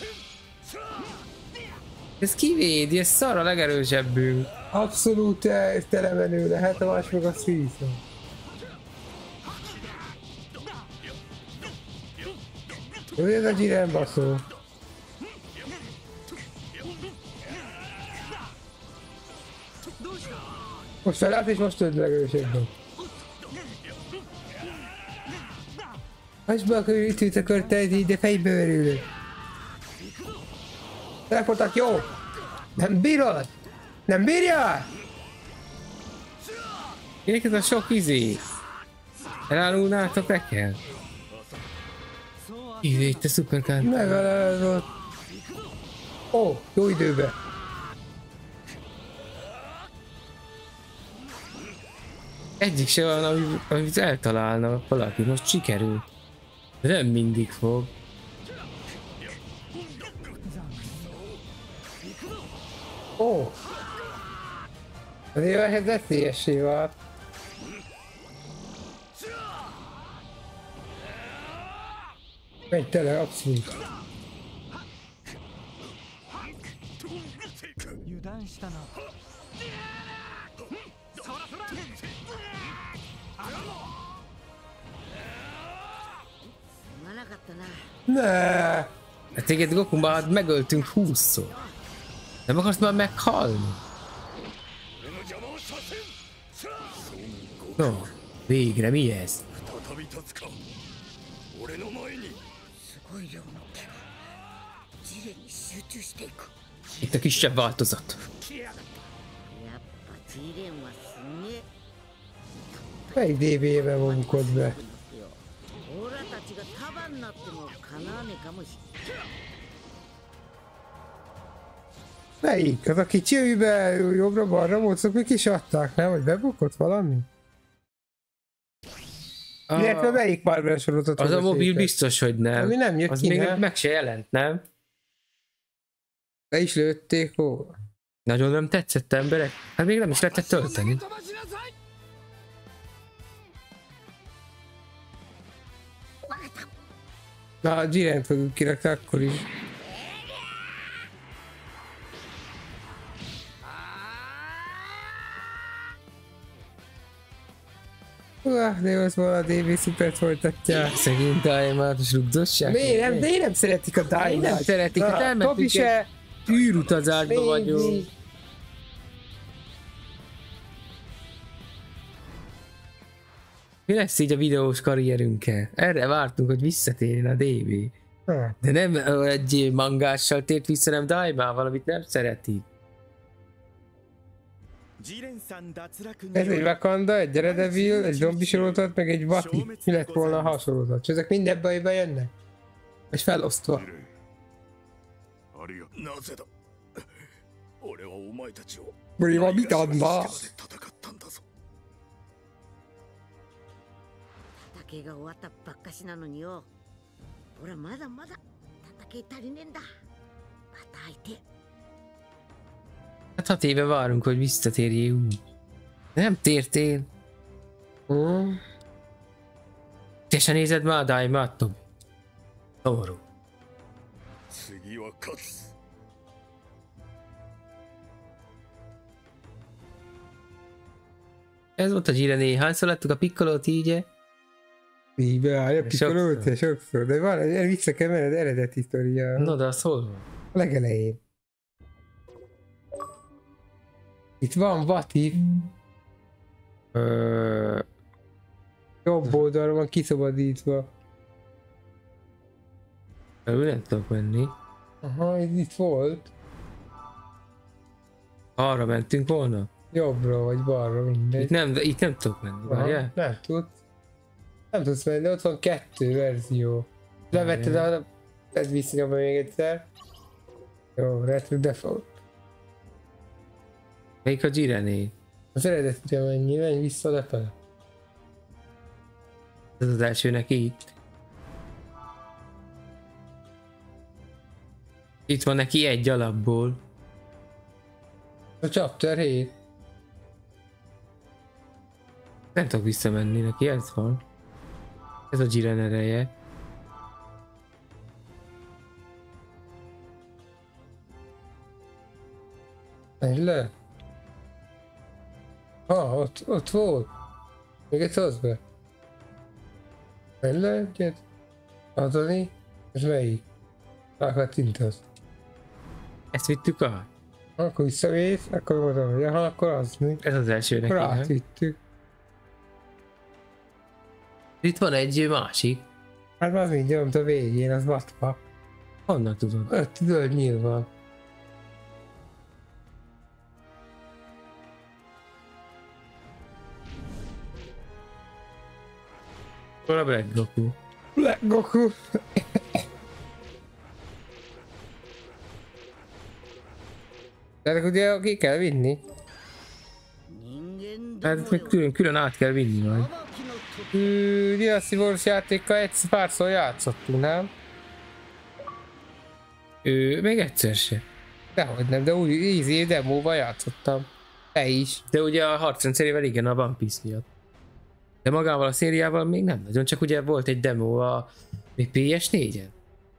Ez kivédi, ez szar a legerősebbünk. Abszolút telemenő lehet, a más meg a szvízva. Jó, ez a Jiren baszó. Most felállt és most több legerősebben. Most be akarja ütőt akar tenni, de fejbe verülök. Teleportak, jó! Nem bírod? Nem bírja? Minek ez a sok izé? Elárulnátok nekem? Izé, te szuperkár. Megalázod ott. Ó, jó időben. Egyik se van, ami- amit eltalálna valaki. Most sikerül. De nem mindig fog. Ó. Azért ehhez veszélyessé vált. Megy tele, abszolút. 油断したな。 すまなかったな。 Ne. Hát téged Goku már megöltünk húszszor. Nem akarsz már meghalni? No, végre mi ez? 再び立つか俺の前にすごい量の気がジレに集中していく。 Itt a kisebb változat. やっぱジレンはすげえ。 Melyik dé bé-be vonukod be? オラたちが束になってもかなわねえかもしれない。 Melyik? Az a kicsi, amiben jobbra-balra mozognak és adták, nem? Vagy bebukott valami? A, Illetve melyik Marvel sorozatot? az a mobil biztos, hogy nem. Ami nem jött az ki, még nem? meg se jelent, nem? Be is lőtték róla. Nagyon nem tetszett emberek? Hát még nem is lehetett tölteni. Na, a Jirent fogjuk kirakni akkor is. Uah, de az van a dé bé szupert folytatja. Szegény Daimatos rugdosság. Miért nem? De én nem szeretik a Daimat. Nem szeretik, hát Topi elmentünk se. egy űrutazásba vagyunk. Mi lesz így a videós karrierünkkel? Erre vártunk, hogy visszatérjen a dé bé. Ha. De nem egy mangással tért vissza, nem Daimával, amit nem szeretik. Ez egy Wakanda, egy Daredevil, egy zombi sorozat, meg egy Vati. Mi lett volna a hasonlózat? És ezek mind ebbe a jönnek? És felosztva. なぜだ俺はお前たちを Vagy van mit adna? 戦ったんだぞ戦いが終わったばっかしなのによ。俺はまだまだ戦い足りねえんだ。また会いてえ。 Hát hat éve várunk, hogy visszatérjél úgy. Nem tértél. Hmm. Te se nézed már a Daimát, Tobi? Szomorú. 次は勝つ Ez volt a Jirené. Hányszor láttuk a Piccolót így? Így beállja, Piccolo, Sokszor. te sokszor. De van, el vissza kell menned eredeti sztoria. No, de az hol van? A legelején. Itt van Vati. Ö... Jobb oldalra van kiszabadítva. Ő nem tudok menni. Aha, ez itt volt. Arra mentünk volna? Jobbra vagy balra, mindegy. Itt nem, itt nem tudok menni, Aha, várjál? nem tudsz. Nem tudsz menni, de ott van kettő verzió. Levetted a... Tedd vissza még egyszer. Jó, retro default. Melyik a Jirené? Az eredetire menj, menj vissza lefele. Ez az első neki itt. Itt van neki egy alapból. A chapter hét. Nem tudok visszamenni, neki ez van. Ez a Jiren ereje. Menj le. Ha, ott, ott volt. Még egy az be. Menj le egyet. Adani. Ez melyik? Rákattintasz. Ezt vittük át? Akkor visszavész, akkor mondom, hogy aha, akkor az mi. Ez az első neki, Akkor nem? átvittük. Itt van egy másik. Hát már mindjárt, mint a végén, az vatva. Honnan tudod? Öt zöld nyilván. Hol a Black Goku? Black Goku. Tehát ugye ki kell vinni. Hát még külön, külön át kell vinni majd. Dynasty Wars játékkal egy párszor játszottunk, nem? Ő még egyszer se. Dehogy nem, de úgy easy demóval játszottam. Te is. De ugye a harcrendszerével igen, a One Piece miatt. De magával a szériával még nem nagyon, csak ugye volt egy demo a még P S négyen.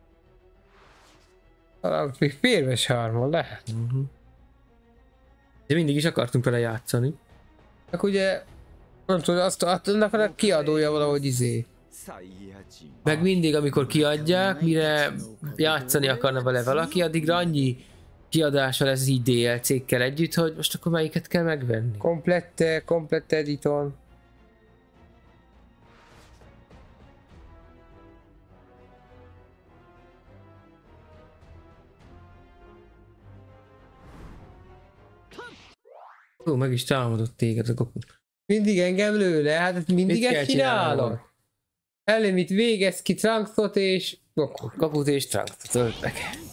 Talán még P S hármon lehet. Uh-huh. De mindig is akartunk vele játszani. Csak ugye, nem tudom, azt, azt annak a kiadója valahogy izé. Meg mindig, amikor kiadják, mire játszani akarna vele valaki, addigra annyi kiadása lesz így D L C-kkel együtt, hogy most akkor melyiket kell megvenni. Komplette, komplette editon. Ó, meg is támadott téged a Goku. Mindig engem lő le, hát mindig Mit kell ezt csinálod. csinálnom? Elém itt végez ki Trunksot és Goku. Gokut és Trunksot öltek.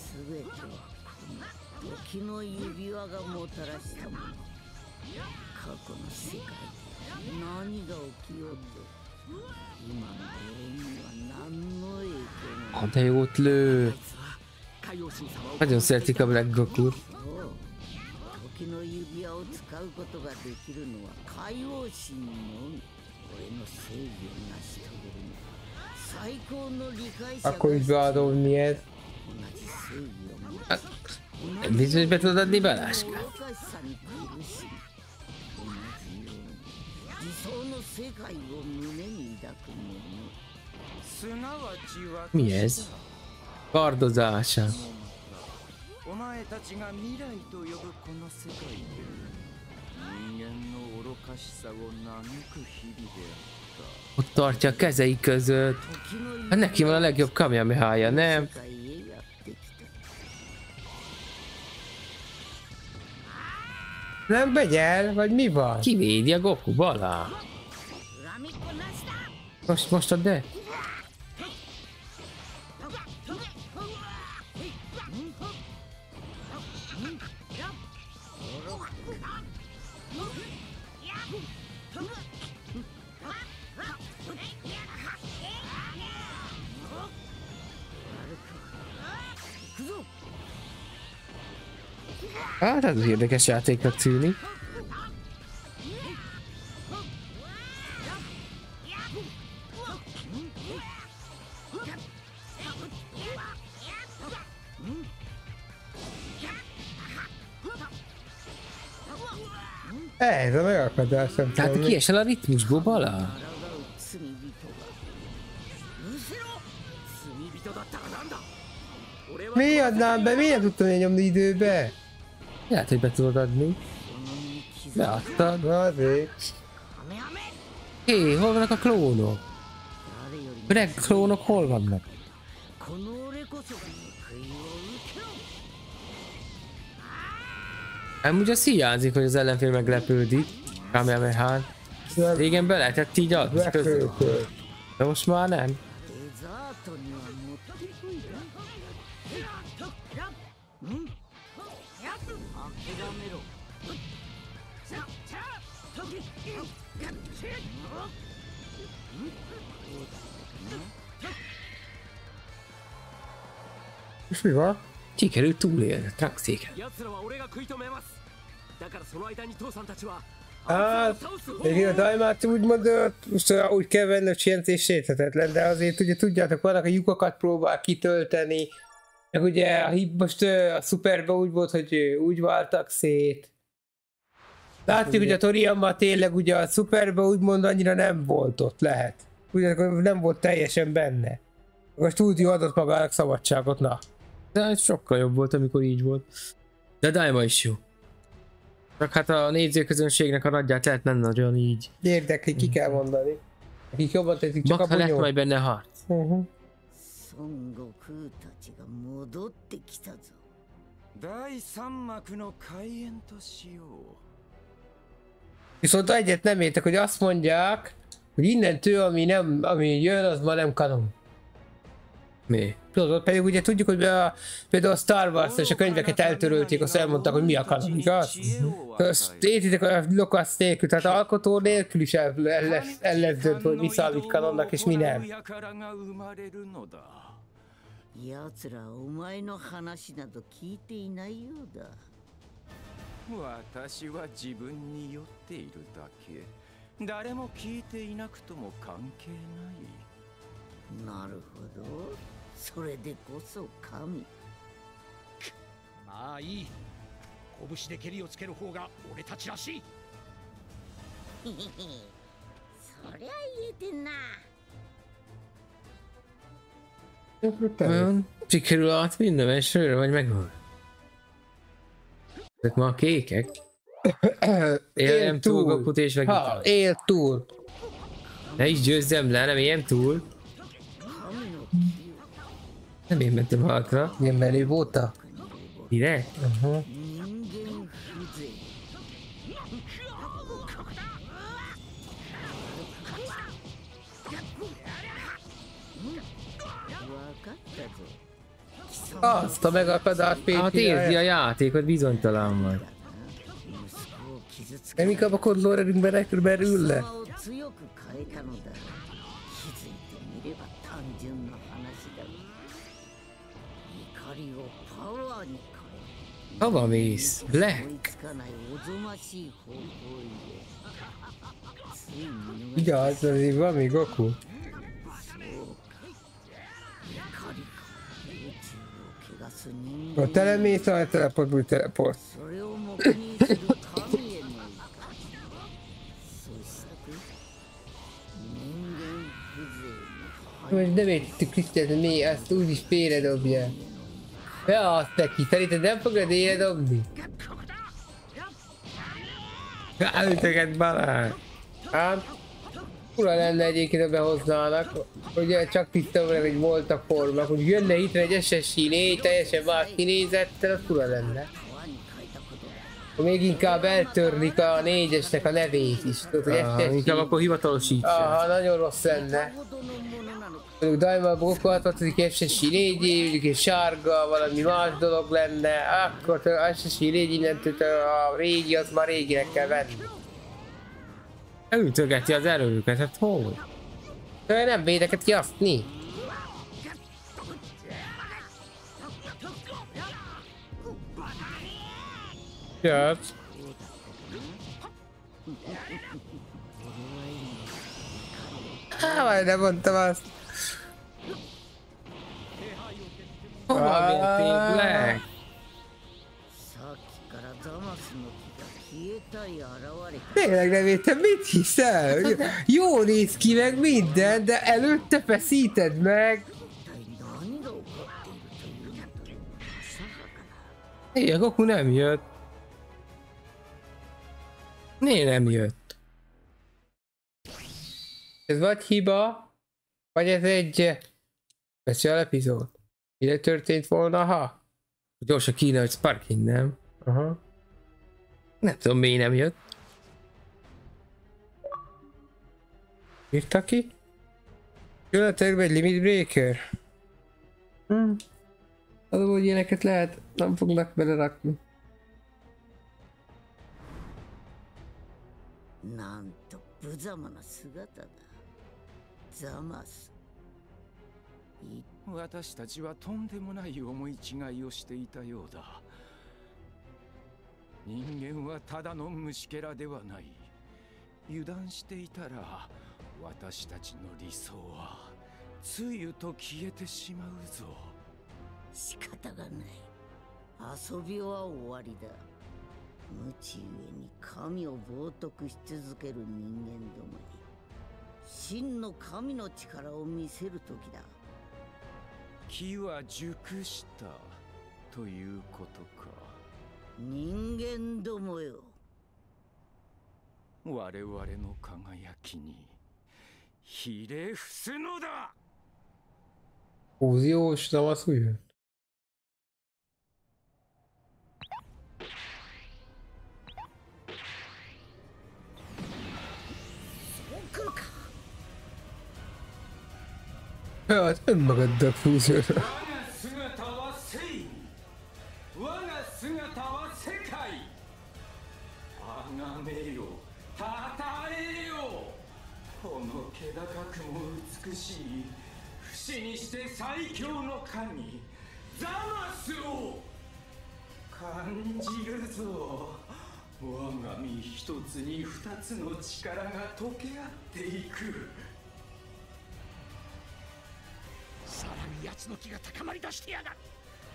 時の指輪がもたらしたもの過去の世界で何が起きようと今の俺には何の影響も Ah, de jót lő. Nagyon szeretik a Black Goku. 時の指輪を使うことができるのは海王神のみ俺の正義を成し遂げるの最高の理解者 Akkor is beadom miért. 同じ正義を持つ Biztos be tudod adni Baláska? 理想の世界を胸に抱く者 Mi ez? Kardozása. お前たちが未来と呼ぶこの世界で人間の愚かしさを嘆く日々であった Ott tartja a kezei között. Hát neki van a legjobb Kamehamehája, nem? Nem megy el, vagy mi van? Kivédi a Goku, Balá. Most, most add el. Hát ez érdekes játéknak tűnik. Ez a megakadás, nem Tehát tudom. kiesel a ritmusból, Balá? Mi adnám be? Miért tudtam én nyomni időbe? Lehet, hogy be tudod adni. Beadtad. Na azért. Hé, hol vannak a klónok? Black klónok hol vannak? Amúgy az hiányzik, hogy az ellenfél meglepődik. Kamehamehán. Régen be lehetett így adni közül. De most már nem. És mi van? Sikerült túlélni a Trunks-éket. Hát, még a Daimachi úgy mondott, most úgy kell venni, hogy jelentés sérthetetlen, de azért ugye tudjátok, vannak a lyukakat próbál kitölteni, meg ugye a, most a Superben úgy volt, hogy úgy váltak szét. Látjuk, hogy a Toriyama tényleg ugye a Superben úgymond annyira nem volt ott, lehet. Ugyanakkor nem volt teljesen benne. A stúdió adott magának szabadságot, na. De ez sokkal jobb volt, amikor így volt. De Daima is jó. Csak hát a nézőközönségnek a nagyját lehet nem nagyon így. Érdekli, ki kell mondani. Akik jobban teszik, csak Bak, a ha lett bunyó. majd benne harc. Uh-huh. 孫悟空たちが戻ってきたぞ。 第三幕の開演としよう。 Viszont egyet nem értek, hogy azt mondják, hogy innentől, ami nem, ami jön, az már nem kanon. Mi? Tudod, pedig ugye tudjuk, hogy a, például a Star Wars és a könyveket eltörölték, azt elmondták, hogy mi a kanon, igaz? Azt értitek a Lucas nélkül, tehát alkotó nélkül is el, el, lesz, el lesz dönt, hogy mi számít kanonnak és mi nem. 奴らお前の話など聞いていないようだ。 私は自分に酔っているだけ。誰も聞いていなくとも関係ない。 なるほど。それでこそ神。 まあいい。拳で蹴りをつける方が俺たちらしい。 そりゃ言えてんな。 Olyan sikerül átvinni mesőre, vagy megvan? Ezek ma a kékek? Éljem túl, Gokut és meg Ha, él túl. Ne is győzzem le, nem éljem túl. Nem én mentem hátra. Ilyen menő volta. Ide? Uh-huh. Azt a megakadást Péti. Hát érzi a játékot, bizonytalan vagy. Nem inkább a kodlórerünkbe berül le. Hova mész? Black? Igaz, azért van még Goku. A telemész, a teleport, úgy teleport. Most nem értettük Krisztiát, hogy mi ezt úgyis félredobja. Ja, azt neki, szerinted nem fogod élre dobni? Elütöget Balázs! Hát, ura lenne egyébként, ha behoznának. Ugye csak tisztában, hogy voltak formák, hogy jönne itt egy es es i négy, teljesen más kinézettel, az ura lenne. Még inkább eltörlik a négyesnek a nevét is, tudod, hogy ah, inkább akkor hivatalosítsa. Aha, nagyon rossz lenne. Mondjuk Daima Goku átadzik es es i négyé, mondjuk egy sárga, valami más dolog lenne, akkor az es es i négy innentől a régi, az már réginek kell venni. Elütögeti az erőket, hát hol? De nem védeket jasztni. Jössz. Há, majd nem mondtam azt. Hova mentél, Black? Tényleg nem értem, mit hiszel? Jó néz ki meg minden, de előtte feszíted meg. Igen, Goku nem jött. Miért nem jött? Ez vagy hiba, vagy ez egy special epizód. Ide történt volna, ha? Gyorsan kéne, hogy Sparking, nem? Aha. Nem tudom, miért nem jött. Írta ki? Jöttek be egy limit breaker. Hm. Az, hogy ilyeneket lehet, nem fognak belerakni. なんと無様な姿だ。ザマス。 私たちはとんでもない思い違いをしていたようだ。人間はただの虫けらではない。油断していたら私たちの理想はつゆと消えてしまうぞ。 仕方がない。遊びは終わりだ。無知ゆえに神を冒涜し続ける人間どもに真の神の力を見せる時だ。 木は熟したということか。 人間どもよ。 我々の輝きにひれ伏すのだ。 Fúziós tavasz újra. Hát önmagaddal fúzsol. 死にして最強の神ザマスを感じるぞ。我が身一つに二つの力が溶け合っていく。 さらに奴の気が高まり出してやがる。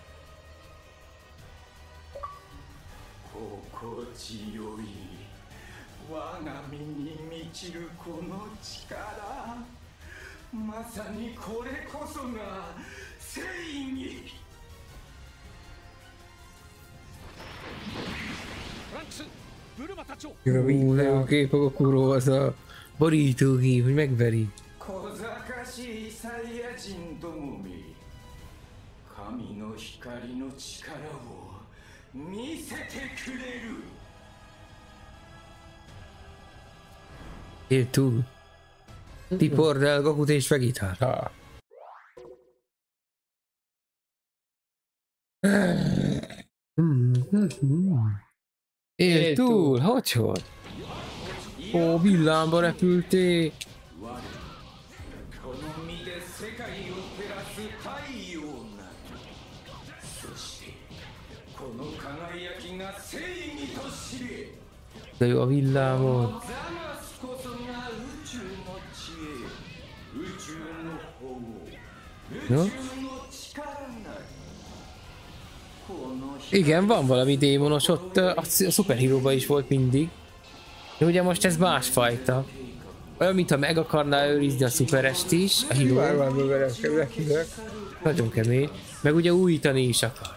心地よい我が身に満ちるこの力、まさにこれこそが正義。 フランクス、ブルマたちを。 Ú, nagyon képek a kurva, az a borítógép, hogy megveri. 小賢しいサイヤ人どもめ、神の光の力を見せてくれる。 Él túl. Tipord el Gokut és Vegitát. Ha. Él túl, hogy hogy? Ó, villámba repültél. この身で世界を照らす太陽なり、そしてこの輝きが正義と知れ。 De jó a villámod. ザマスこそが宇宙の知恵、宇宙の保護、宇宙の力なり。 Igen, van valami démonos ott, a, a szuperhíróban is volt mindig. De ugye most ez másfajta. Olyan, mintha meg akarná őrizni a szuperest is, a híró. Nagyon kemény. Meg ugye újítani is akar.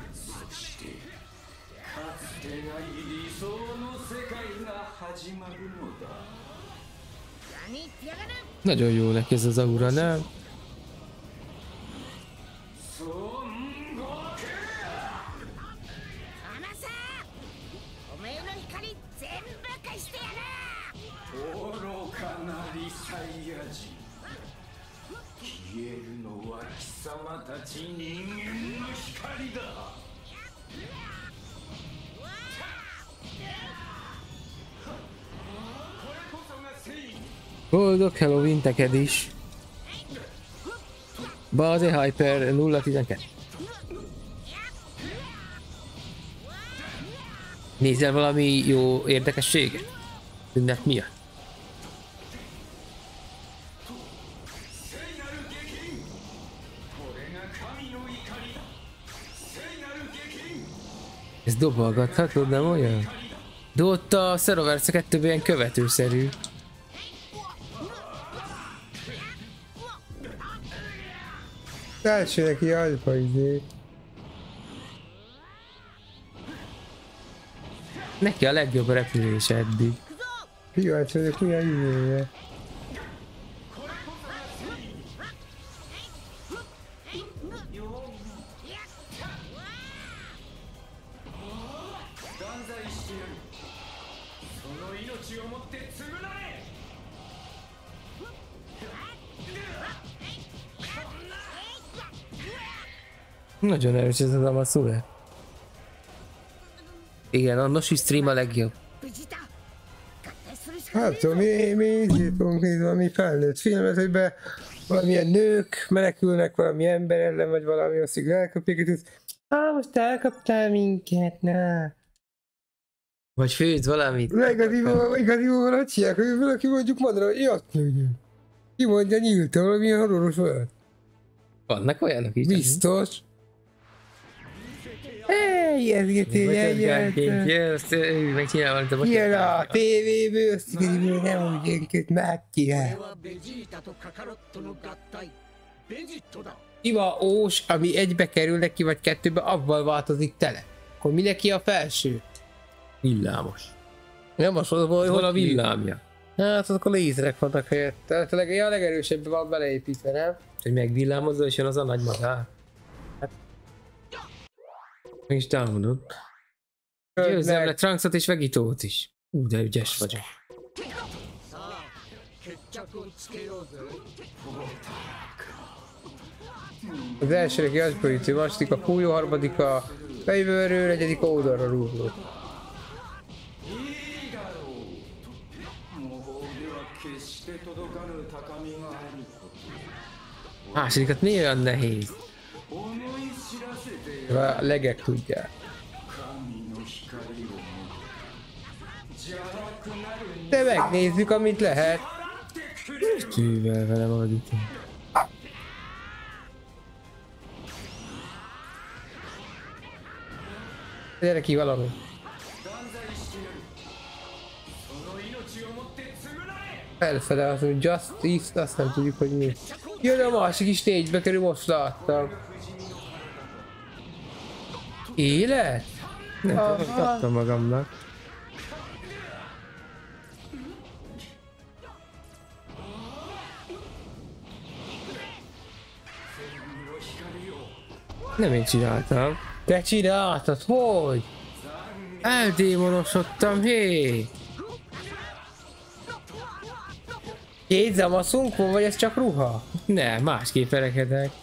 Nagyon jó neki ez az aura, nem? ボルド Halloween neked is. Bazi Hyper nulla tizenkettő. Nézel valami jó érdekességet? Ünnep miatt? Ez dobolgathatod, nem olyan? De ott a Xenoverse kettőben ilyen követőszerű. Első neki alfa izé. Neki a legjobb repülése eddig. Kíváncsi vagyok, milyen izéje. Nagyon erős ez az Amatsume. Igen, a Noshi stream a legjobb. Hát tudom, mi, mi ízét fogunk nézni valami felnőtt filmet, hogy be valamilyen nők menekülnek valami ember ellen, vagy valami oszig elkapják, és ah, most elkaptál minket, na. Vagy főz valamit. Igaziból, igaziból valahogy csinálják, hogy valaki mondjuk mondra, hogy jött lőjön. Ki mondja nyíltan, valamilyen horroros olyat. Vannak olyanok is. Biztos. Ijeszgetél, egyáltalán. Megcsinál valamit a bocsánat. Ilyen a tévéből, azt igaziból nem úgy jönköt, megcsinál. Ima ós, ami egybe kerül neki, vagy kettőbe, abban változik tele. Akkor mi neki a felső? Villámos. Nem az, hogy hol a villámja? Hát azok a lézerek vannak helyett. Tehát a legerősebb van beleépítve, nem? Hogy megvillámozza és jön az a nagy madár. Hát... Meg is támadod. Győzzem le Trunksot és Vegitót is. Ú, de ügyes vagyok. Az első neki az pozíció, második a fújó, harmadik a fejvőrő, negyedik a oldalra rúgó. Másodikat miért olyan nehéz? A legek tudják. De megnézzük, amit lehet. Tűvel vele valamit. Gyere ki valami. Elfele az, hogy Justice, azt nem tudjuk, hogy mi. Jön a másik is négybe kerül, most láttam. Élet? Nem tudom, kaptam magamnak. Nem én csináltam. Te csináltad, hogy? Eldémonosodtam, hé! Két zamaszunk van, vagy ez csak ruha? Nem, másképp verekedek.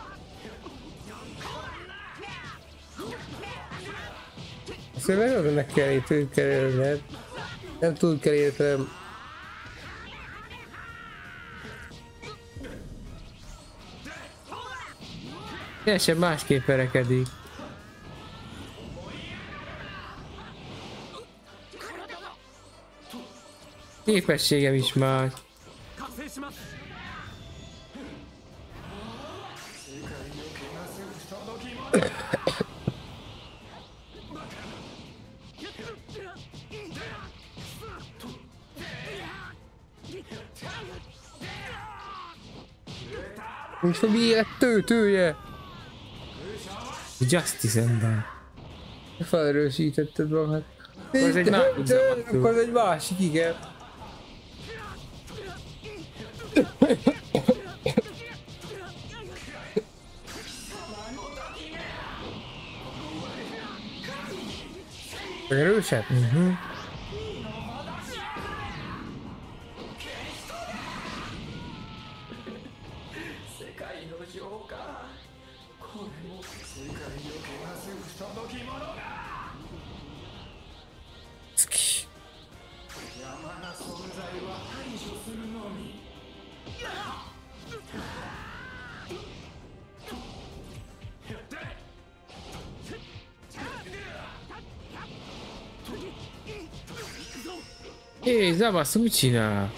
Azt mondja, meg meg kell itt kerülned. Nem túl kell értem. Teljesen másképp verekedik. Képességem is más. Nincs fog élet tőtője. Justice ember. Felerősítetted magad. Az egy másik zavartó. Akkor az egy másik, igen. Erősebb? Uh-huh. Hé, Zavasz, mit csinál?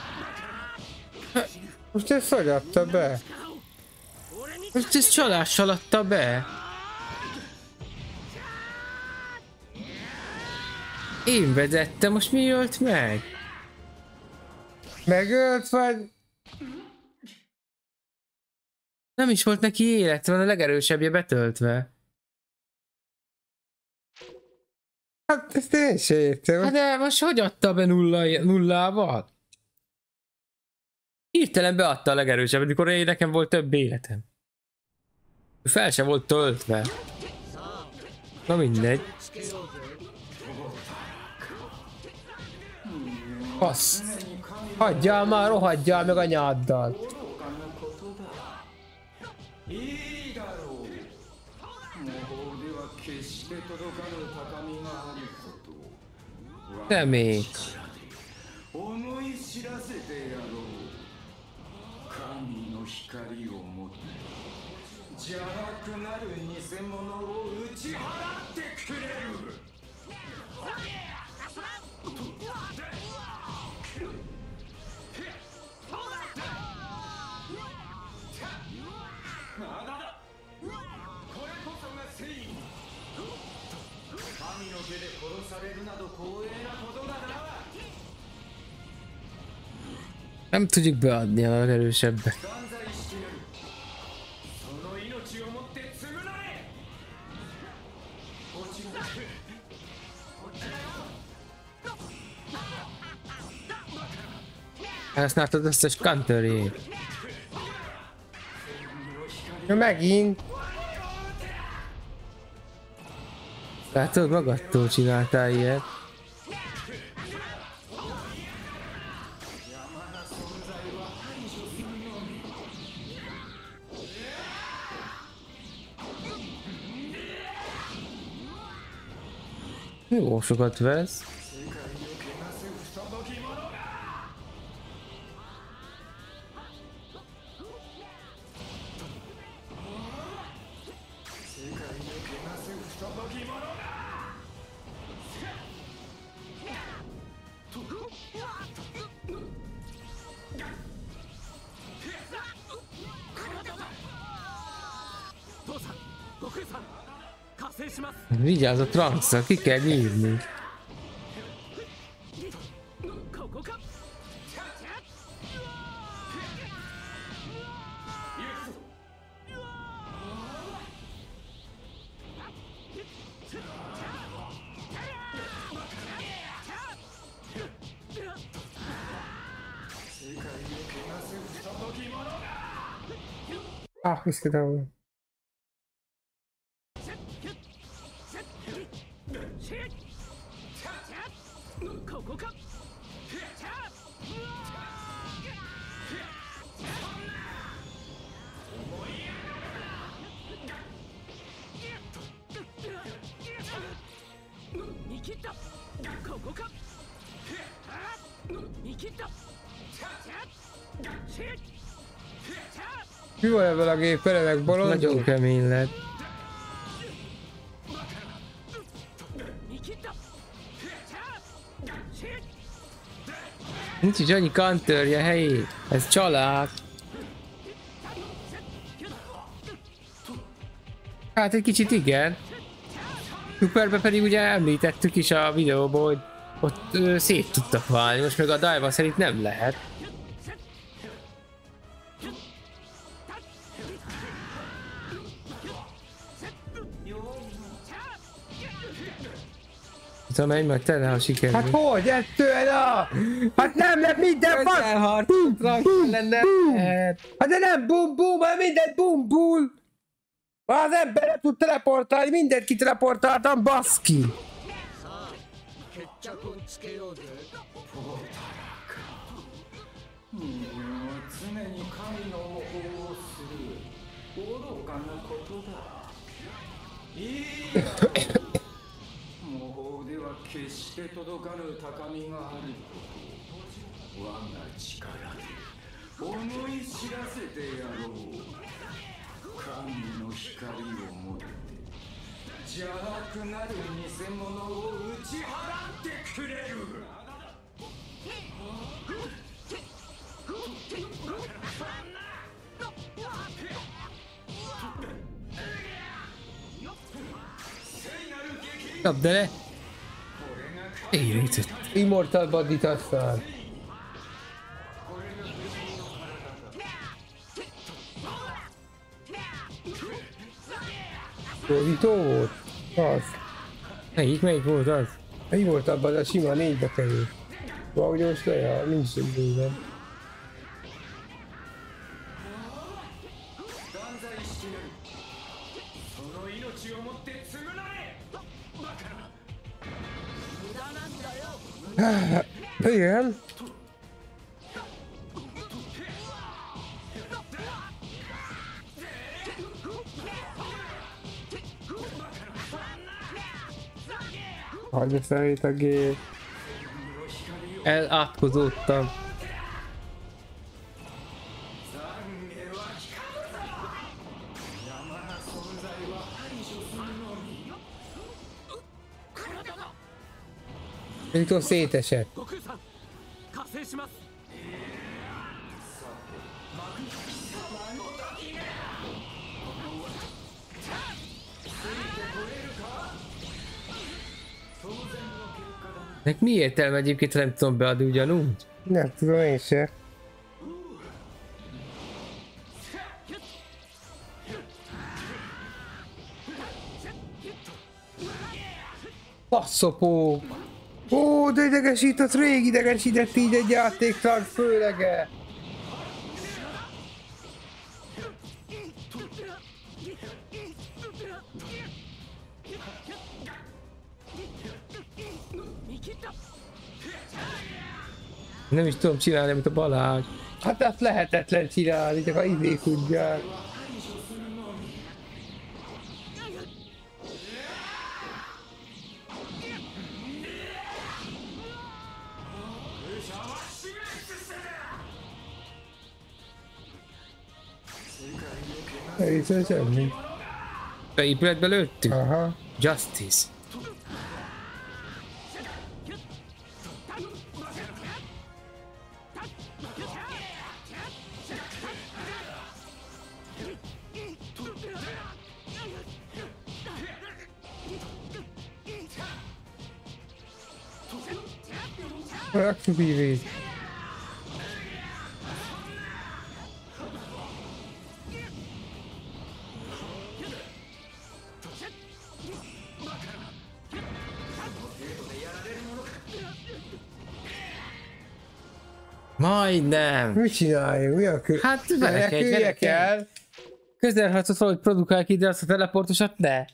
Most ezt hogy adta be? Most ezt csalással adta be? Én vezettem, most mi ölt meg? Megölt vagy? Nem is volt neki élet, van a legerősebbje betöltve. Hát ezt én sem értem. Hát de most hogy adta be nulla, nullával? Hirtelen beadta a legerősebbet, amikor én nekem volt több életem. Fel se volt töltve. Na mindegy. Fasz. Hagyjál már, rohadjál meg anyáddal. Nem még. Nem tudjuk beadni a legerősebbet. Használtad összes counterjét. Ja, megint. Látod, magadtól csináltál ilyet. Jó sokat vesz. Vigyázz a Trunks-ra, ki kell nyírni. Ah, questo è da... みvolt ebből a géppel, ennek bolond? Nagyon kemény lett. Nincs is annyi counterje, helyé. Ez család. Hát egy kicsit igen. Superbe pedig ugye említettük is a videóban, hogy ott ö, szét tudtak válni, most meg a Daiwa szerint nem lehet. Tudom, menj meg tele, ha sikerül. Hát hogy? Ettől a... Hát nem lett minden fasz! Közelharcra lenne. Hát de nem bum bum, hanem mindent bum bum! Az ember nem tud teleportálni, mindent kiteleportáltam, baszki! 決して届かぬ高みがあること我が力で思い知らせてやろう神の光を持って邪悪なる偽物を打ち払ってくれる Kapd le! Érített. Immortal Bandit aztán. Fordító volt? Az. Melyik, melyik volt az? Melyik volt abban a sima négybe kerül. Vagyos leja, nincs több bőven. Igen. Hagyj a szemét a gép. Elátkozódtam. Mikor szétesett. Nek mi értelme egyébként, nem tudom beadni ugyanúgy? Nem tudom én se. Passzopó! Ó, de idegesített, rég idegesített így egy játéktár főlege! Nem is tudom csinálni, amit a Balázs. Hát azt lehetetlen csinálni, csak a izé tudják. Hiszen semmi. Beépületbe lőttük? Aha. Justice. Rakjuk ívét. Majdnem. Mit csináljunk? Mi a kö... Hát vele kell, vele kell. Közelharcot valahogy produkálj ki, de azt a teleportosat ne.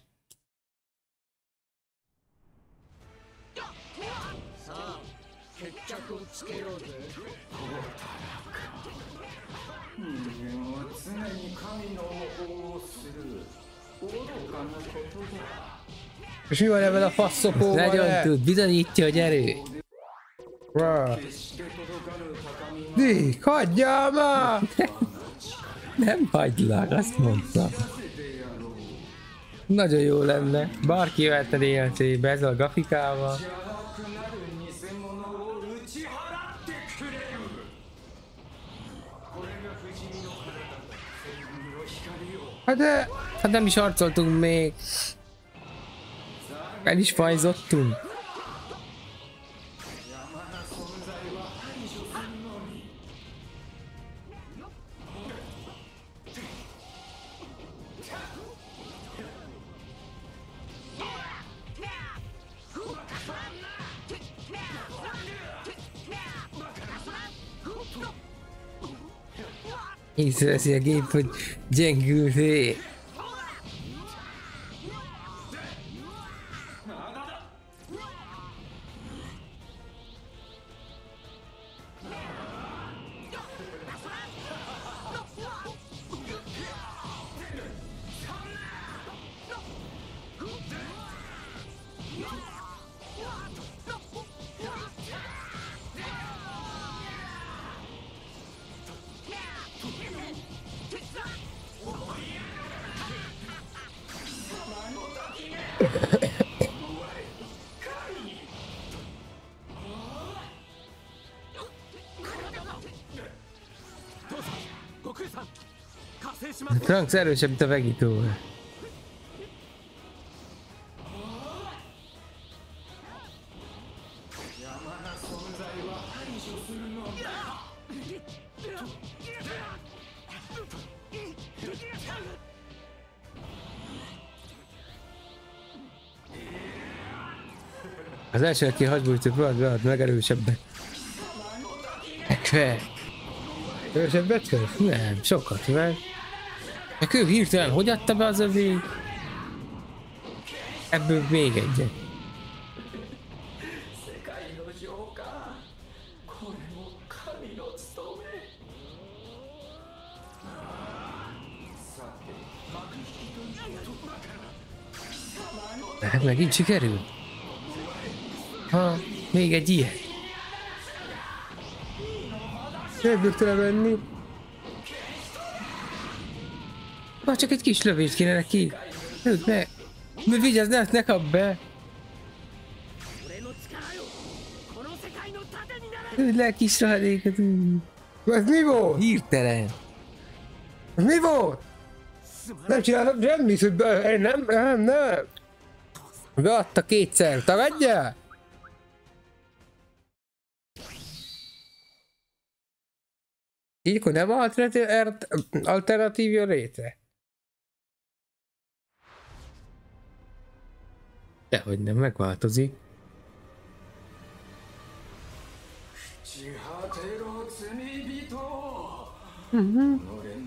És mi van ebben a faszopóval? Nagyon tud, bizonyítja, hogy erő. Wow. Dick, hagyjál már! Nem hagylak, azt mondtam. Nagyon jó lenne. Bárki jöhetne dé el cé-be ezzel a grafikával. Hát de... Hát nem is harcoltunk még. El is fajzottunk. Észreveszi a gép, hogy gyengülté. Trunks erősebb, mint a Vegito. Az első, aki hagybújtott valami megerősebbek. Ekve. Erősebbet kell? Nem, sokat meg. De ő hirtelen hogy adta be az övé? Ebből még egyet. Hát megint sikerül. Ha, még egy ilyen. Ebből tele venni. Ha csak egy kis lövést kéne neki. Őt ne. Ne vigyázz, ne, ne kap be. Őt le kis rahadékat. Ez mi volt? Hirtelen. Ez mi volt? Nem csináltam semmit, hogy be... Nem, nem, nem. Beadta kétszer, tagadja? Így akkor nem alternatív, alternatív jön létre? Dehogy nem, megváltozik. Mhm.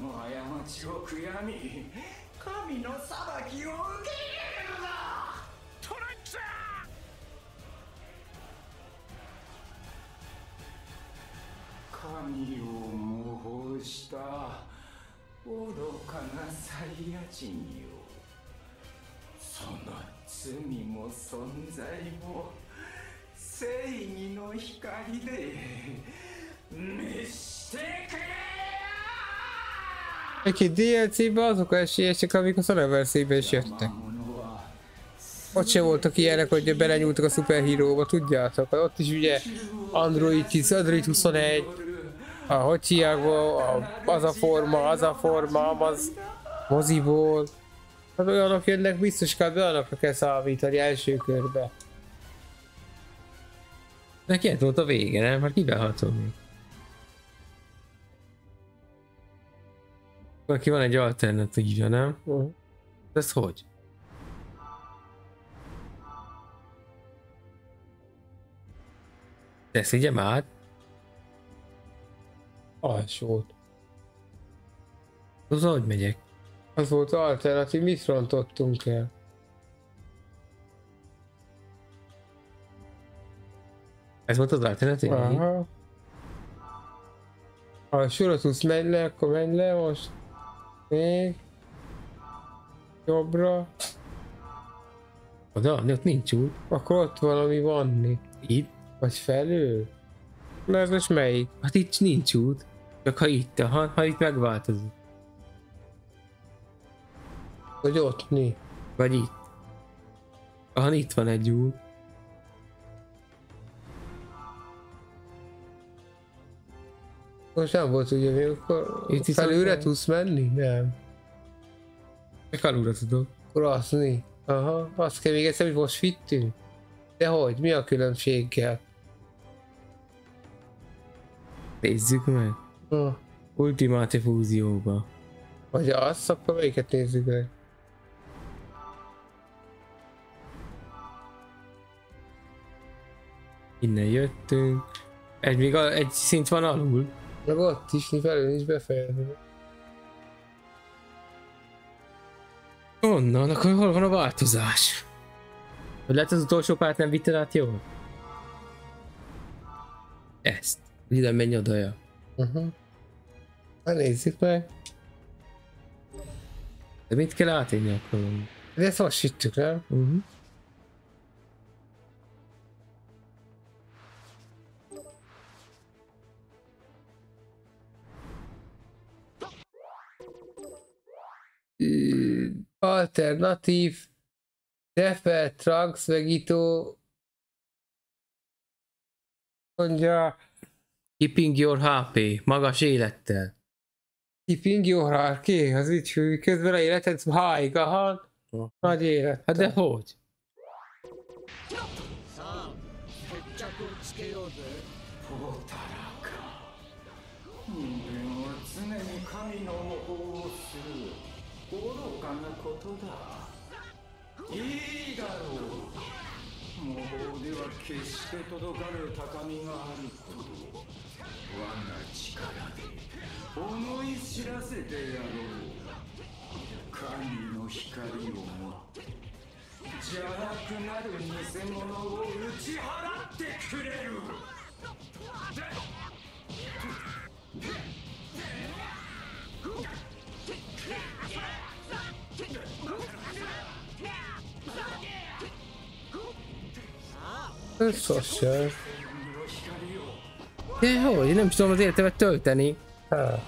神を模倣した愚かなサイヤ人よ。その罪も存在も正義の光で滅してくれ。 Egy dé el cé-ben azok esélyesek, amik a Szaraverszébe is jöttek. Ott se voltak ilyenek, hogy belenyúltak a szuperhíróba, tudjátok? Ott is ugye Android tíz, Android huszonegy, a hogy hívják, az a forma, az a forma, az moziból. Hát olyanok jönnek, biztos kb. Olyanokra kell számítani első körbe. Neki ez volt a vége, nem? Hát kivel hatom még? Aki van egy alternatívja, nem? Uh-huh. Ez hogy? Te szégyem át? Alsót. Az hogy megyek? Az volt alternatív, mit rontottunk el? Ez volt az alternatív? Aha. Ha sorra tudsz menj le, akkor menj le most. Még. Jobbra. Oda? De ott nincs út. Akkor ott valami vanni. Itt? Vagy felül? Na ez most melyik? Hát itt nincs út. Csak ha itt, ha, ha itt megváltozik. Vagy ott mi? Vagy itt. Ha itt van egy út. Most nem volt ugye még akkor Itt felülre tudsz menni? Nem. Csak alulra tudok. Akkor azt mi? Aha, azt kell még egyszer, hogy most fittünk? De hogy? Mi a különbséggel? Nézzük meg. Ha. Ultimate fúzióba. Vagy azt, akkor melyiket nézzük meg? Innen jöttünk. Egy, még a, egy szint van alul. Meg ott is, felül nincs befejezve. Onnan, akkor hol van a változás? Hogy lehet az utolsó párt nem vitted át jól? Ezt. Ide menj odaja. Uh-huh. Na nézzük meg. De mit kell átérni akkor? De ezt most hittük, nem? Uh-huh. Alternatív Defer, Trunks, Vegito mondja Keeping your há pé, magas élettel. Keeping your heart, ki? Az így hű, közben a életed háig, aha. Nagy élet. Hát de hogy? いいだろう。模倣では決して届かぬ高みがあることを我が力で思い知らせてやろう。神の光をもって邪悪なる偽物を打ち払ってくれる。 Összosság. De hogy? Én nem is tudom az életemet tölteni. Hát.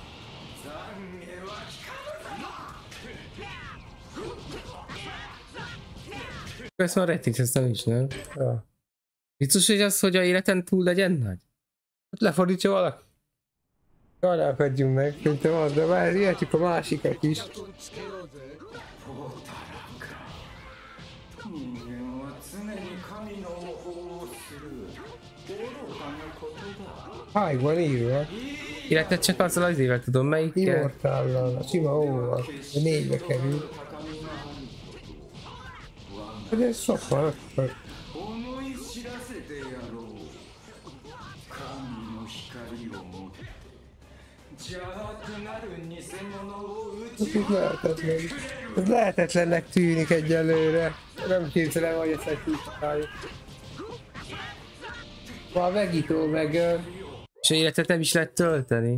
Ezt már rettings, ezt nem is, nem? Ja. Biztos, hogy az, hogy a életen túl legyen nagy? Lefordítsa valaki. Találkozjunk meg, szerintem az, de már értjük a másikat is. Háig van írva. Illetve csak azzal az ével tudom, melyikkel. Immortállal, a sima óval, a négybe kerül. De ez sok van akkor. Ez lehetetlen. Ez lehetetlennek tűnik egyelőre. Nem képzelem, hogy ezt egy csináljuk. Már megító megöl. És a életet nem is lehet tölteni.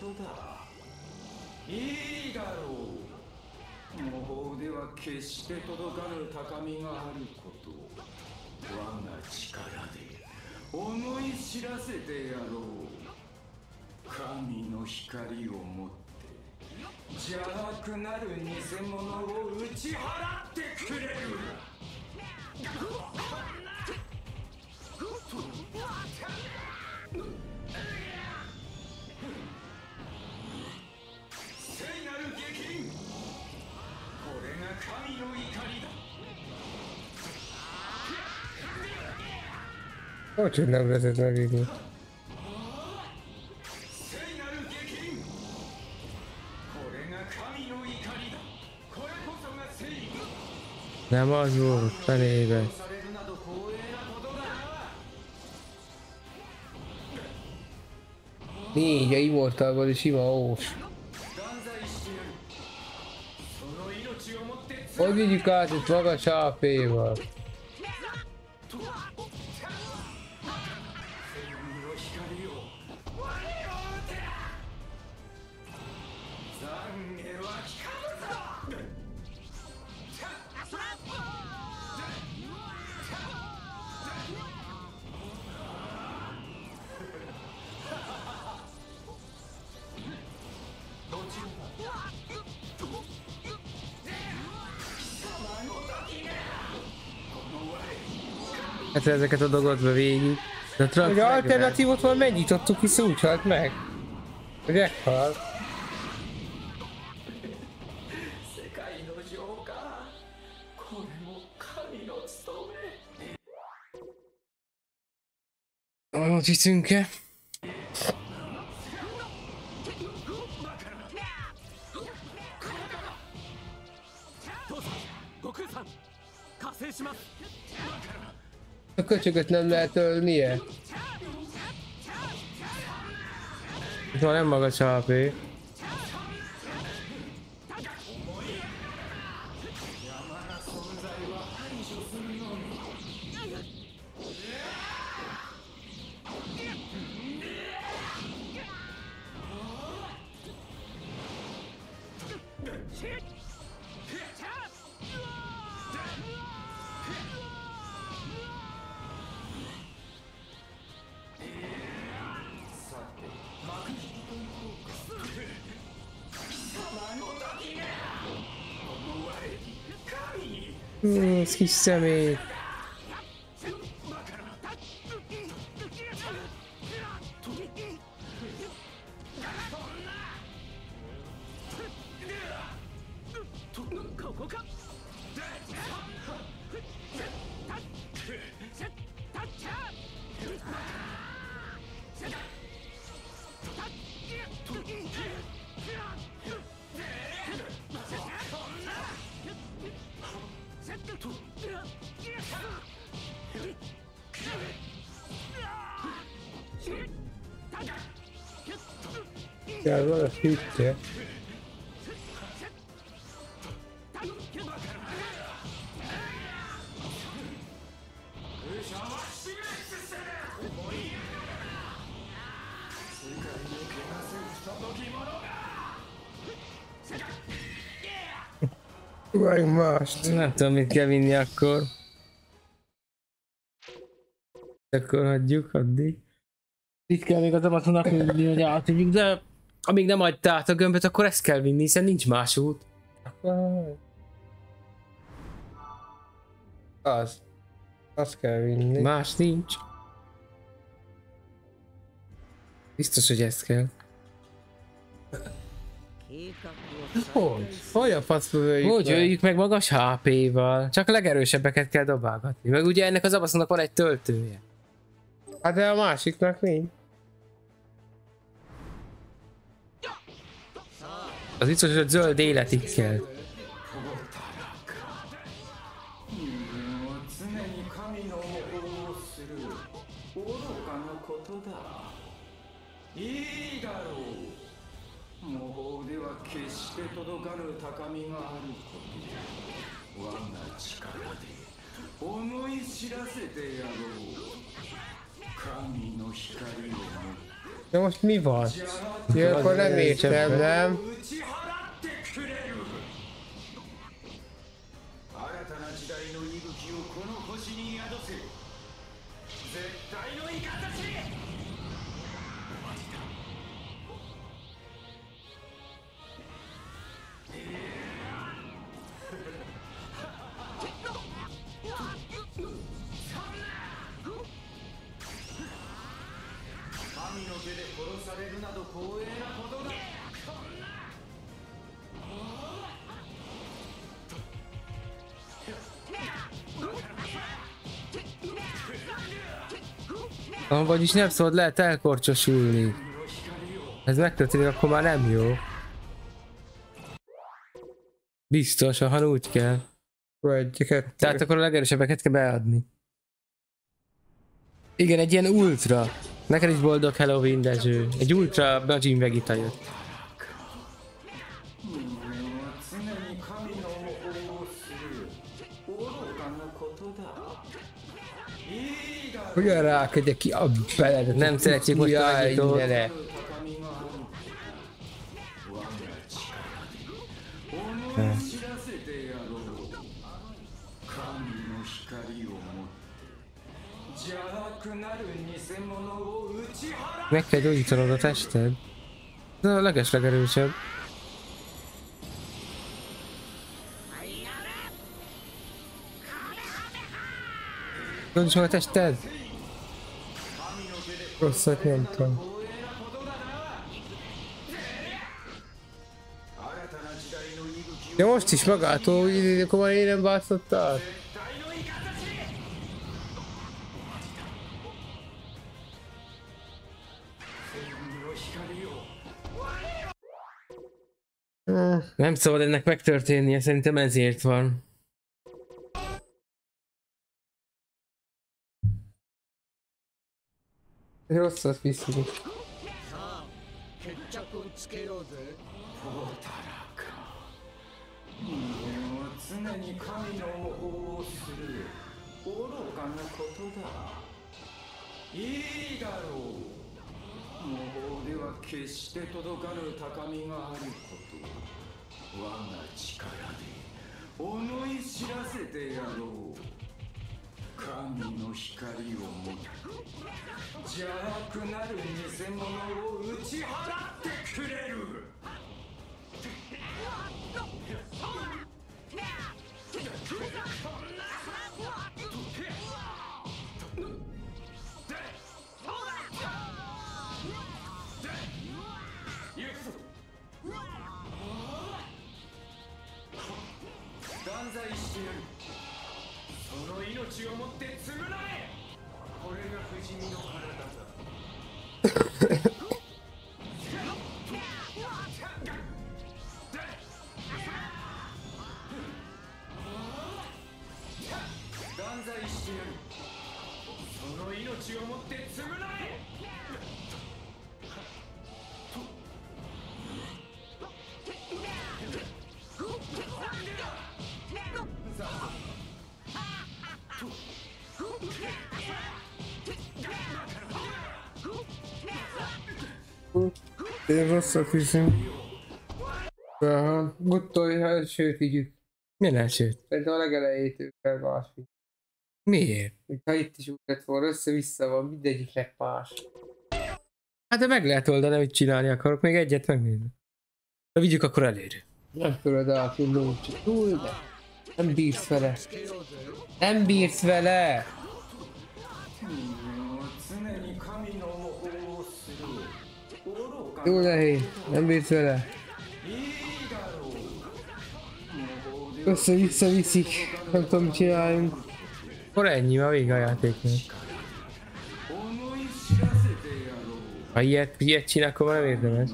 ことだ。いいだろう。模倣では決して届かぬ高みがあることを我が力で思い知らせてやろう。神の光をもって邪悪なる偽物を打ち払ってくれる。聖なる激鱗、これが神の怒りだ。 Hogy nem vezet meg így? 聖なる激鱗、これが神の怒りだ。これこそが正義。 Nem az volt, felébe. されるなど光栄なことだな。 Négy, a Immortalban is ima ós. 断罪してやる。その命をもって Hogy vigyük át itt magas há pével? Hát ezeket a dolgot be végig. De Trump hogy alternatívot van, mennyit adtuk vissza, úgy halt meg? Hogy meghalt. Hogy hiszünk-e? 加勢します。 A köcsögöt nem lehet ölnie? Itt van nem magas há pé. Hmm, kis szemét. Ja, vad fint det. Vagy mást. Nem tudom, mit kell vinni akkor. Akkor hagyjuk addig. Itt kell még az Amazonak vinni, hogy átvigyük, de amíg nem adta át a gömböt, akkor ezt kell vinni, hiszen nincs más út. Az. Azt kell vinni. Más nincs. Biztos, hogy ezt kell. Hogy? Hogy a faszba öljük Hogy meg? öljük meg magas há péval? Csak a legerősebbeket kell dobálgatni. Meg ugye ennek az Abaszonnak van egy töltője. Hát de a másiknak nincs. Az biztos, hogy zöld életig kell. 思い知らせてやろう。神の光を持って De most mi van? Ja, akkor nem értem, nem? Ah, vagyis nem szabad, lehet elkorcsosulni. Ez megtörténik, akkor már nem jó. Biztos, ha úgy kell. Egyeket. Tehát akkor a legerősebbeket kell beadni. Igen, egy ilyen ultra. Neked is boldog Halloween, Dezső. Egy ultra Majin Vegeta jött. Hogyan rákedek ki a beledet? Nem szeretjük most a Vegetót. Meg kell gyógyítanod a tested. Ez a legeslegerősebb. Gyógyíts meg a tested! Rosszat nyomtam. De most is magától, akkor már én nem bászottal? Nem szabad ennek megtörténnie, szerintem ezért van. Rosszat viszünk. Én rosszat hiszem. Utolja elsőt vigyük. Milyen elsőt? Szerintem a legelejétől kell másik. Miért? Ha itt is úgy lett volna, össze-vissza van, mindegyiknek más. Hát de meg lehet oldani, hogy csinálni akarok, még egyet megnézni. De vigyük akkor előre. Nem tudod átudni, csak túl, de nem bírsz vele. Nem bírsz vele! Túl nehéz, nem bírsz vele. Össze-vissza viszik, nem tudom mit csináljunk. Akkor ennyi, már vége a játéknak. Ha ilyet, ilyet csinál, akkor már nem érdemes.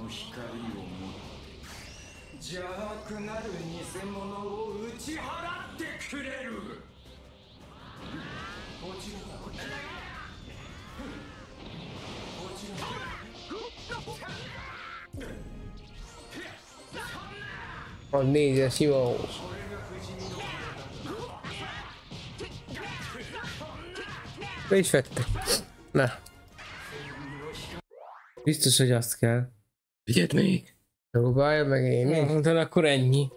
A négyes jó. Be is vettek. Na. Biztos, hogy azt kell. Figyeld még! Próbálja meg én is. Mondtam, akkor ennyi.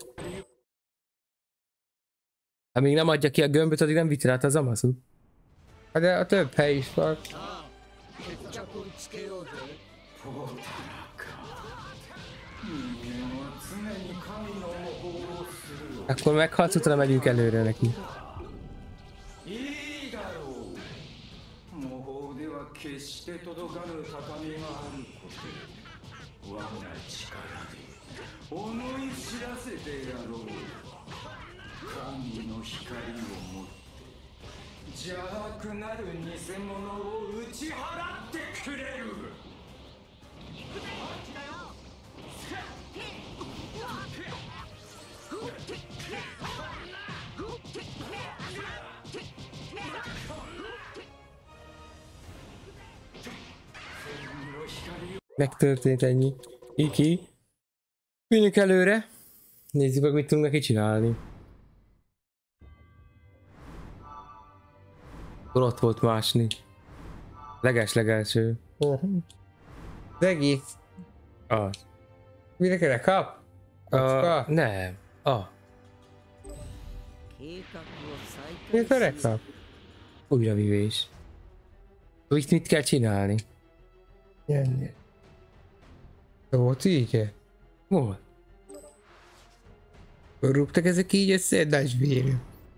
Amíg nem adja ki a gömböt, addig nem vitt rá az Amazut. Hát de a több hely is van. Akkor meghalsz, utána megyünk előre neki. いいだろう。模倣では決して届かぬ高みがあることを我が力で思い知らせてやろう。神の光をもって邪悪なる偽物を打ち払ってくれる。 Megtörtént ennyi. Iki. Menjünk előre. Nézzük meg, mit tudunk neki csinálni. Akkor ott volt másni. Leges-legelső. Az egész. Az. Mire kell kap? Kocka? Uh, nem. Ah. Mire kap? Újravívés. Itt mit kell csinálni? Jönni. Volt így? Hol? Rúgtak ezek így össze, nagy vérű.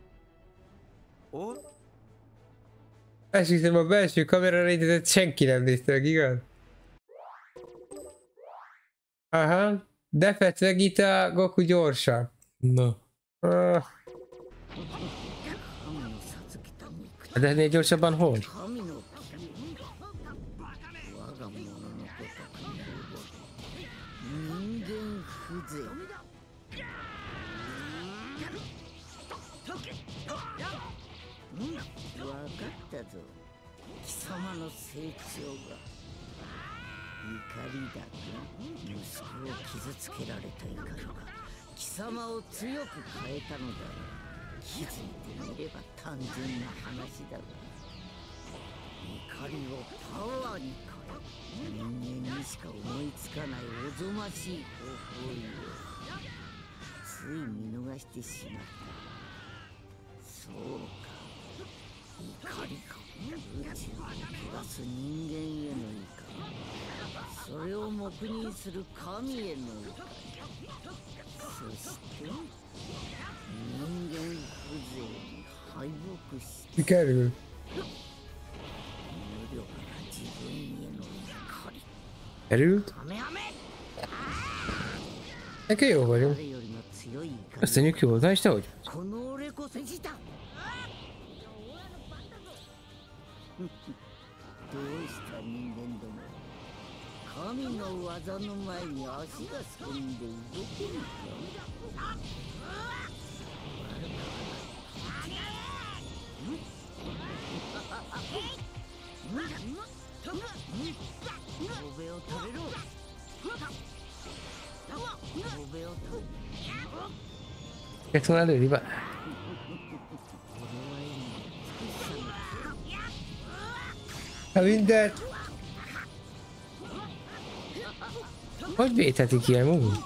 Azt hiszem, a belső kamera rétetet senki nem nézte meg, igaz? Aha. Defet Vegeta, Goku gyorsan. Na. Ah. De ennél gyorsabban hol? Sikerül. Került? Neki jó vagyunk. Köszönjük jól, na és te hogy? 神の技の前に足がすくんで動けるか。壁を食べろ。壁を食べろ。 Che sono lì, va. Ha mindent. Hogy védhetik ilyen úgy?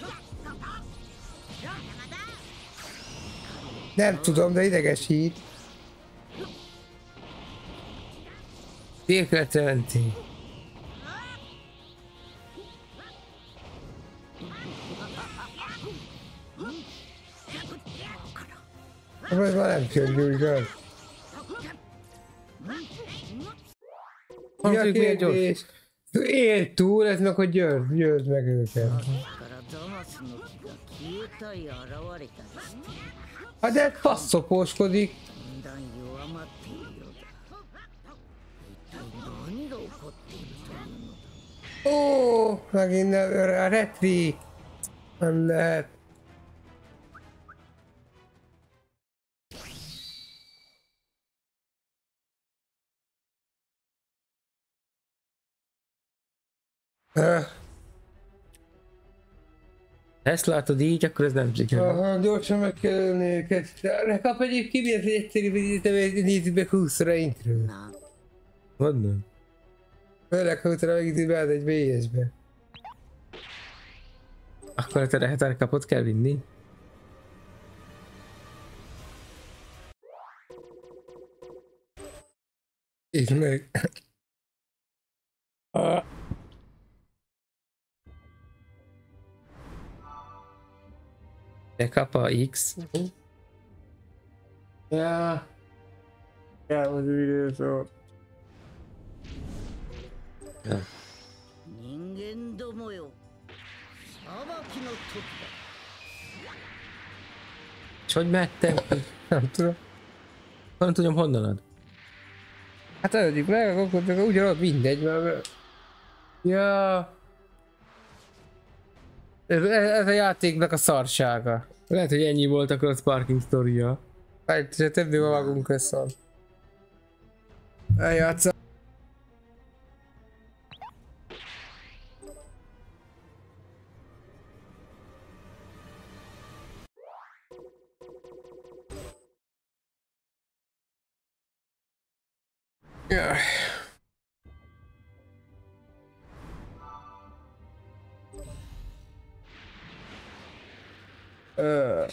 Nem tudom, de idegesít. Végletre menti. Ez már nem könnyű, igaz? Mi a kérdés? Él túl, ez meg, hogy győzd, győzd meg őket. Hát de passzopóskodik. Ó, megint nem, a retri. Nem lehet. Uh. Ezt látod így, akkor ez nem sikerül. Aha, gyorsan meg kell ölni őket. De kap egyébként miért, hogy egyszerű, hogy nézzük meg húszra intről. Mondom. Főleg, ha utána megint beáll egy vé es-be. Akkor a tereket kapott kell vinni? Itt meg. Ah. De kap a X. Ja. Ja, most videó szó. Ja. 人間どもよ、裁きの時だ。 És hogy mehettem ki? Nem tudom. Nem tudom honnan ad. Hát adjuk meg, akkor ugyanott mindegy, mert... Ja... Ez, ez a játéknak a szarsága. Lehet, hogy ennyi volt akkor a Sparking Story-ja. Hát, többé ma magunk össze. Eljátszom. Yeah. Uh.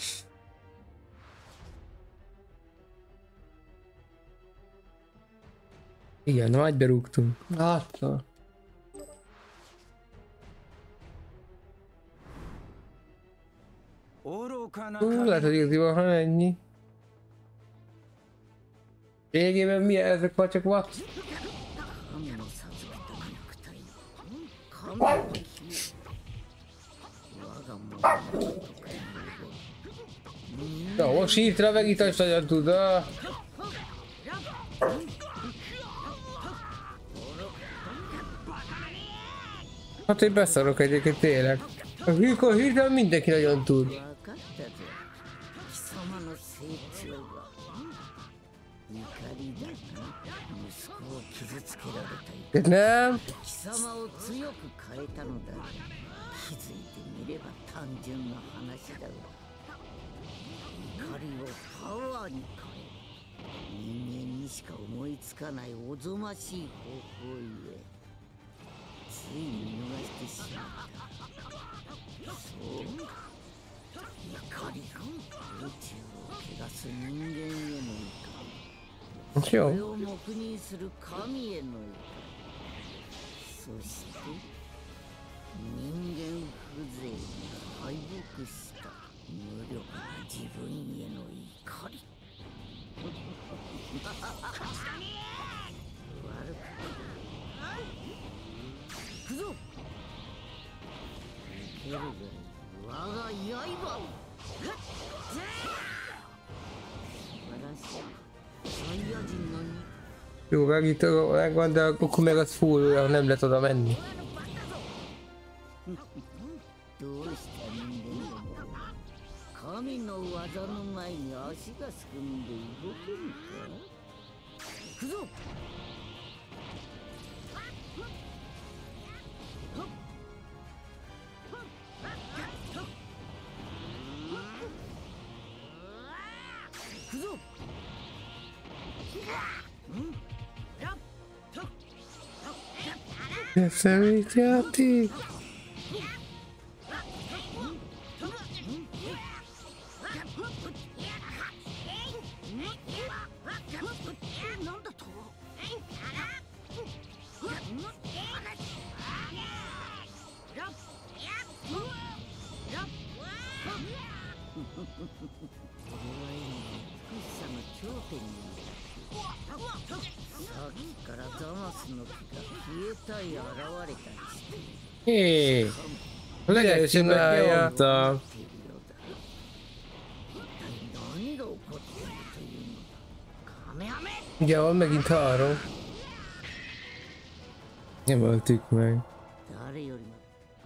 Igen, nagy berúgtunk. Látta. Hú, lehet, hogy igaziból, ha ennyi. Régében mi ezek már csak what? 神の授けた肉体神の君我が物語とか Na, most hívtra megint is nagyon tud, ah. Hát én beszarok egyébként tényleg. Amikor hirtelen mindenki nagyon tud. 分かったぞ貴様の成長が怒りだな息子を傷つけられたい De nem. 貴様を強く変えたのだ気づいてみれば単純な話だが怒りをパワーに変え人間にしか思いつかないおぞましい方法ゆえつい見逃してしまったそう怒りが宇宙を汚す人間への怒りそれを黙認する神への怒りそして人間風情に敗北した無力な自分への怒り悪く行くぞ受けるが我が刃素晴らしいサイヤ人の肉 Jó, megint megvan, de akkor meg az full, nem lehet oda menni. どうした人間ども神の技の前に足がすくんで動けるか行くぞ行くぞ Iniziati. なんだとさっきからザマスの木が消えたり現れたりして Hé, legalábbis megnyomta. 何が起こっているというのだカメハメ Ugye van megint három. Nem öltük meg. 誰よりも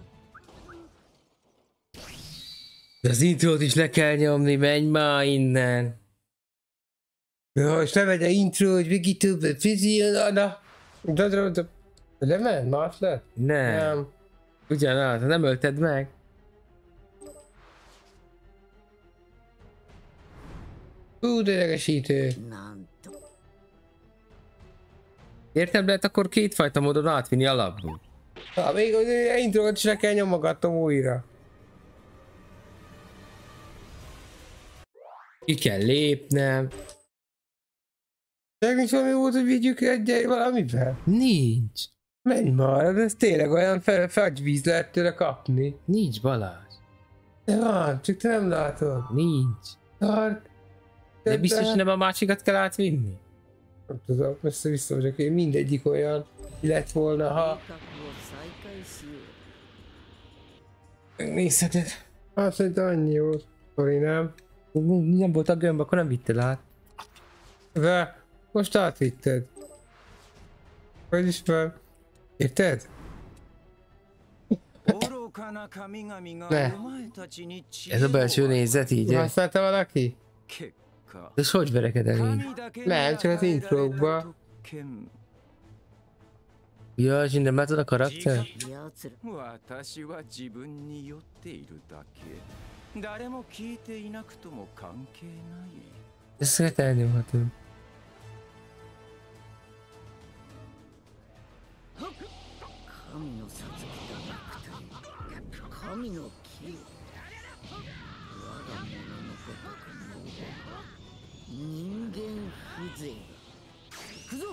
De az intrót is le kell nyomni, menj már innen. Ja, és nem megy a intro, hogy Vigi többet fizi, na, na. De, de, de. De ment, más lett? Nem. Nem. Ugyanaz, nem ölted meg. Hú, de idegesítő. なんと Érted, lehet akkor kétfajta módon átvinni alapból. Ha, még az introkat is le kell nyomogatnom újra. Ki kell lépnem. Csak nincs valami volt, hogy vigyük egy valamivel? Nincs. Menj már, de ez tényleg olyan fel, fagyvíz lehet tőle kapni. Nincs, Balázs. De van, csak te nem látod. Nincs. Tart. De biztos, hogy nem a másikat kell átvinni? Nem tudom, össze-vissza vagyok én, mindegyik olyan lett volna, ha... Nézheted. Hát szerintem annyi volt. Sorry, nem? Nem volt a gömb, akkor nem vitted át. De most átvitted. Hogy is fel? Érted? Ne. Ez a belső nézet így. Használta valaki? De ez hogy verekedel így? Nem, csak az intrókba. Ja, és innen látod a karakter? Ezt lehet elnyomhatom. 神の木を我が物のごとくの人間風情行くぞ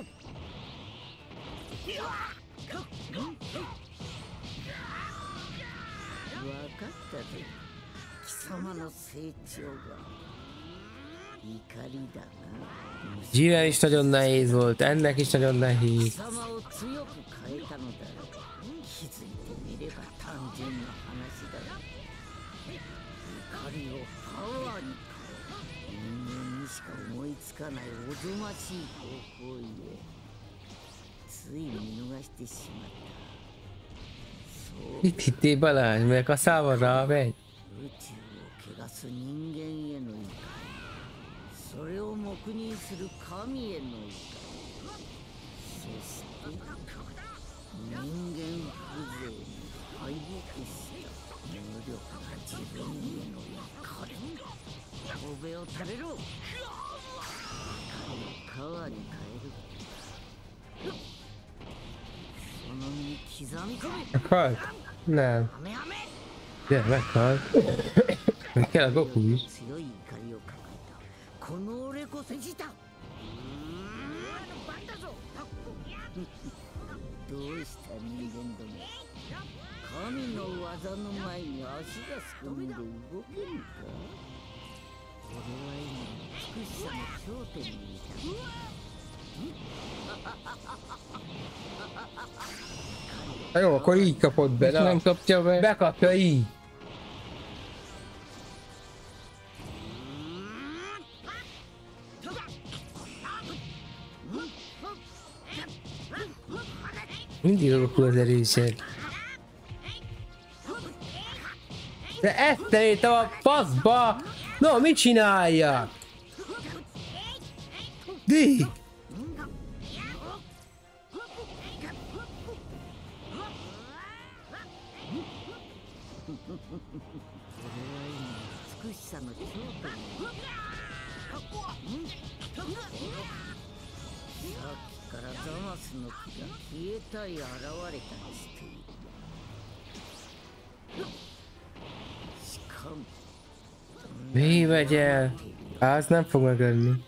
分かったぜ貴様の成長が怒りだな Zsíren is nagyon nehéz volt, ennek is nagyon nehéz. 貴様を強く変えたのだろう気づいてみれば単純な話だよ怒りをパワーに変え人間にしか思いつかないおぞましい方法へつい見逃してしまった Mit hittél Balázs? Meg a számodra megy? 宇宙を汚す人間への怒りそれを黙認する神への怒りそして人間風情に敗北した無力な自分への怒り壁を垂れろ怒りを川に変えるその身に刻み込め Meghalt? Nem. De meghalt. Meg kell a Goku is. 強い怒りを抱えたこの俺こそジタどうした人間ども神の技の前に足がすくんで動けるか俺は今美しさの頂点にいた Jó, akkor így kapod be, És nem kapja be. Bekapja így. Mindig a Goku az erősebb. De ezt terítem a faszba! No, mit csinálja? Di! Mi megy el? Az nem fog megölni.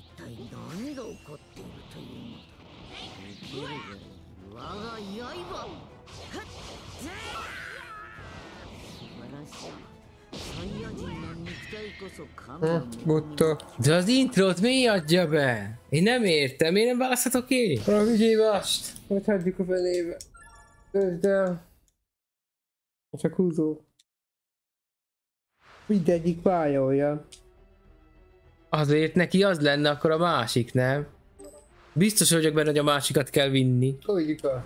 Butta. De az intrót mi adja be? Én nem értem, én nem választhatok én? A vigyél mást, hogy hagyjuk a fenébe. Közd el. Csak húzó. Mindegyik pálya olyan. Azért neki az lenne, akkor a másik, nem? Biztos vagyok benne, hogy a másikat kell vinni. Hogy el.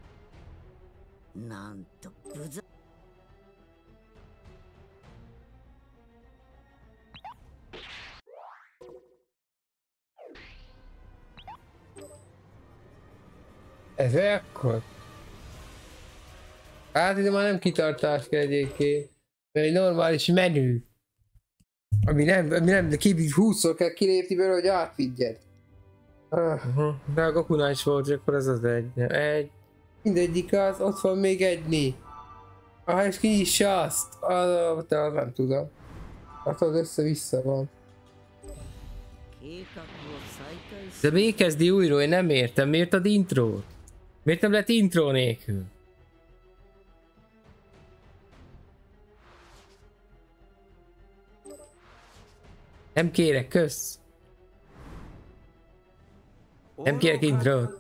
Ez ekkor? Hát ide már nem kitartás kell egyébként. Mert egy normális menü. Ami nem, ami nem, de ki húszszor kell kilépni belőle, hogy átvigyed. Uh, De a Gokunál is volt, akkor ez az egy. Egy. mindegyik az, ott van még egyni. Ah, és kinyissa azt. Az, de az nem tudom. Hát az össze-vissza van. De miért kezdi újra? Én nem értem. Miért ad intrót? Miért nem lett intro nélkül? Nem kérek, kösz. Nem kérek intrót.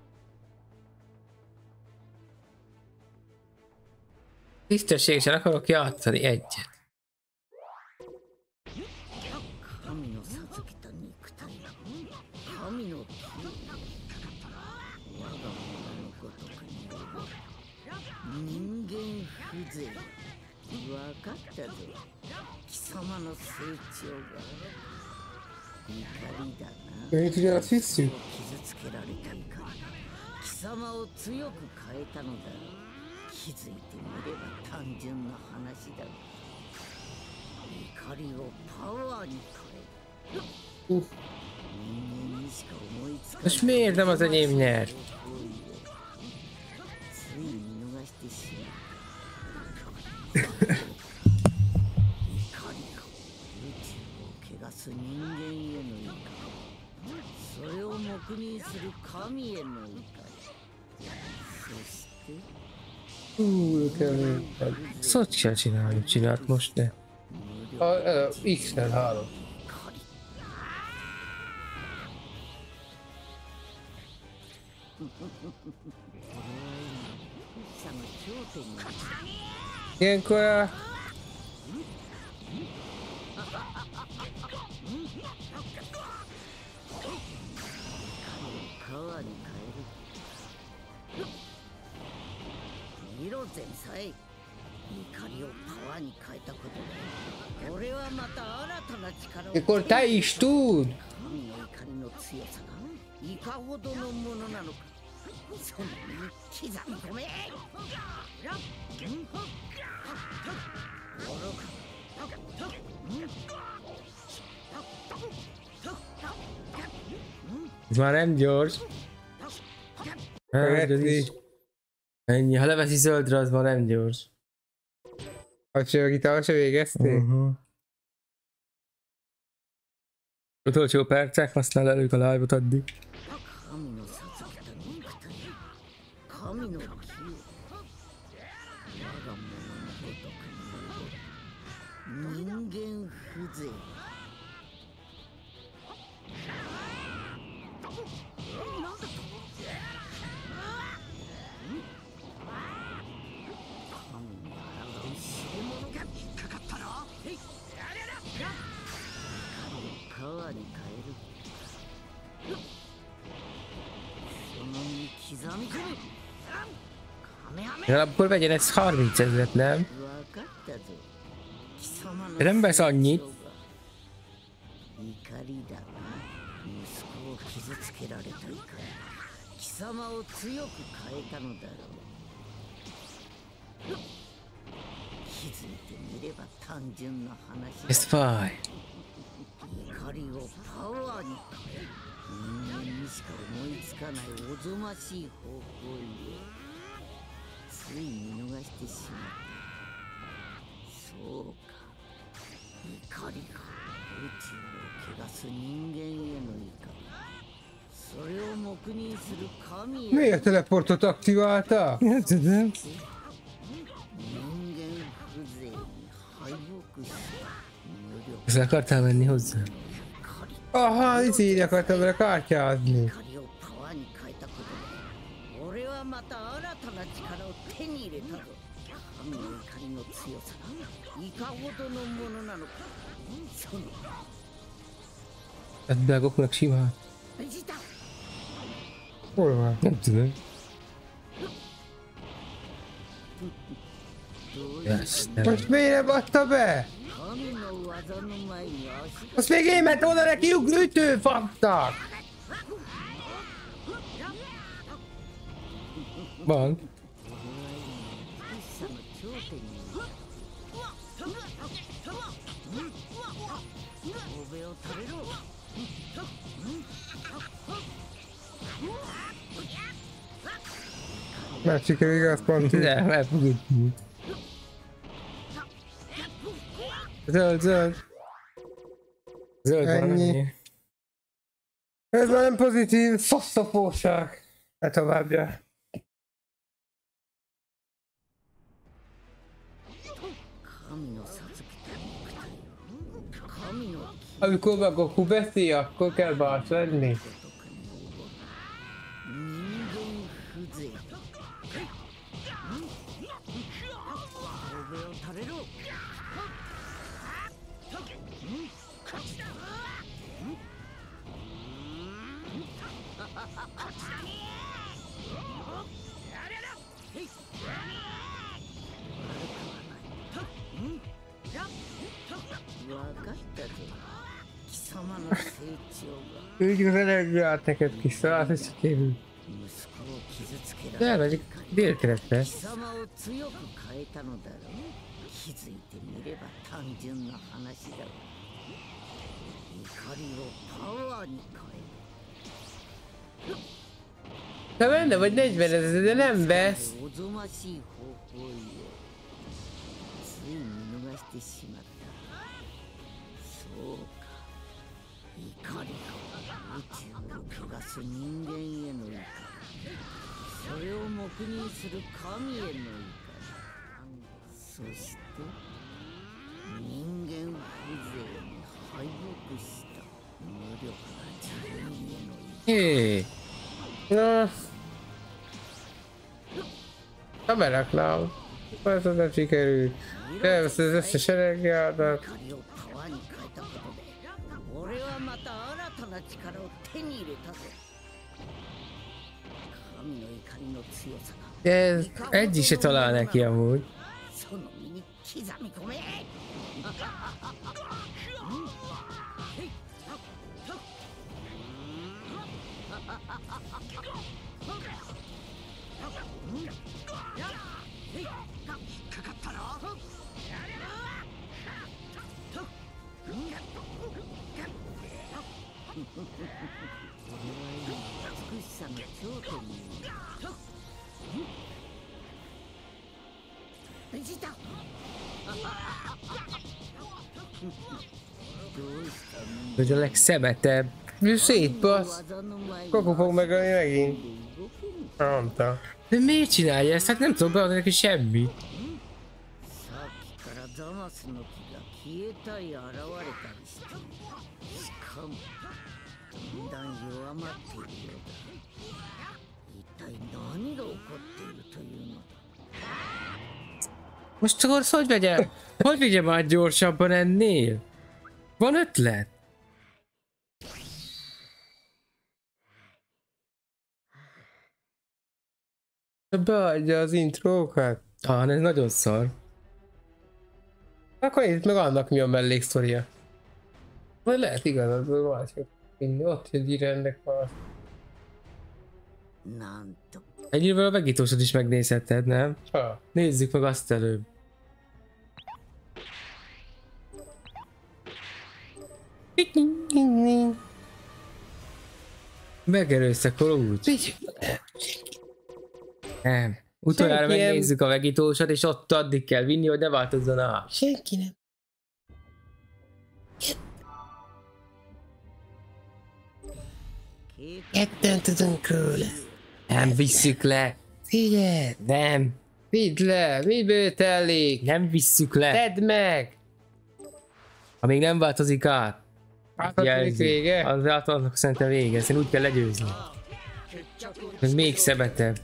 Tisztességesen akarok játszani egyet. 神の授けた肉体神の気我が物のごとくによる人間風情分かったぞ貴様の成長が怒りだな Őt ugyanazt hisszük? 傷つけられたいか貴様を強く変えたのだ気づいてみれば単純な話だ怒りをパワーに変える Uff. 人間にしか思いつかない Most miért nem az enyém nyer? つい見逃してしまう怒りが宇宙を汚す人間への怒りそれを黙認する神への怒りそして Hú, kemény. Ezt hogy kell csinálni? Csinált most, de... A, a X-nen hallom. Ilyenkor a... 川に変える見ろ前菜怒りをパワーに変えたことで俺はまた新たな力を Mikor te is tud! 神の怒りの強さがいかほどのものなのかそんなに刻み込め愚か Ez már nem gyors. Hát, ez is. Ennyi, ha leveszi zöldre, az már nem gyors. A csövegítával se végezték? Uh-huh. Utolsó percek, aztán lelők a live-ot addig. 神の授けた肉体神の気を我が物のごとくに人間風情川に変えるその身刻み込む Legalább akkor vegyen ez harminc ezret, nem? 分かったぞ貴様の Nem vesz annyit. 怒りだな息子を傷つけられたいから貴様を強く変えたのだろう気づいてみれば単純な話 Ez fáj. 怒りをパワーに変える人間にしか思いつかないおぞましい方法へつい見逃してしまったそうか怒りが宇宙を汚す人間への怒りそれを黙認する神へ Miért teleportot aktiválta? Nem tudom. 人間風情に敗北した無力 Ezzel akartál menni hozzá? Aha, így akartam vele kártyázni. 怒りをパワーに変えたことで俺はまた新たな力を手に入れたぞ神の怒りの強さがいかほどのものなのかその Add be a Gokunak simán. ベジータ Hol van? Nem tudom. Yes, nem. Most miért nem adta be? 神の技の前に足が Azt még én ment oda neki ütő faktak! Van. 一者の頂点に欧米を食べろ Másik igaz pont. Nem, elfogjuk. Zöld, zöld. Zöld van Ennyi. annyi. Ez már nem pozitív. Faszapóság. Ne továbbja. Amikor meg a Goku beszél, akkor kell bács lenni. Úgy az energiát neked kiszállt, és kérül. De elmegyik délkeretre. Te benne vagy negyven ezer, de nem vesz. Hé! Na. Kameráknál. Ez nem sikerült. Elvesz az összes energiádat. Ez egy is se talál neki amúgy. Hogy a legszemetebb. Mi szétbasz. Goku fog megölni megint. Mondta. De miért csinálja ezt? Hát nem tudok beadni neki semmi. Most akkor hogy vegye? Hogy vigye már gyorsabban ennél? Van ötlet? Beadja az intrókat. Ah, ez nagyon szar. Akkor itt meg annak mi a melléksztoria. Vagy lehet igazad, hogy mások. Ott egy irendek van. Egyébként a vegítósot is megnézheted, nem? Ha. Nézzük meg azt előbb. Megerőszakol úgy. Nem. Utoljára Senki megnézzük a vegítósot, és ott addig kell vinni, hogy ne változzon a... Senki nem. Ketten tudunk róla. Nem visszük le. Figyelj! Nem. Vidd le! Miből telik? Nem visszük le. Tedd meg! Ha még nem változik át. Átadjuk vége? Az átadnak szerintem vége, ezt úgy kell legyőzni. Ez még szemetebb.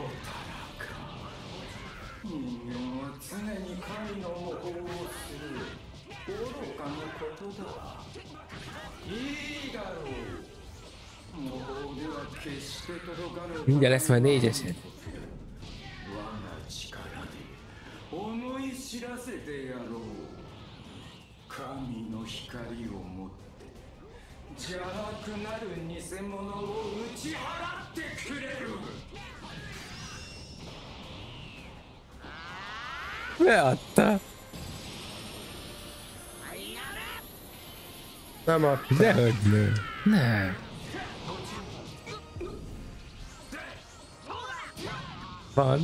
Mindjárt lesz majd négyesed. 思い知らせてやろう。神の光を持って邪悪なる偽物を打ち払ってくれる。 Beadta. Nem adta. Dehogy nem. Nem. Van.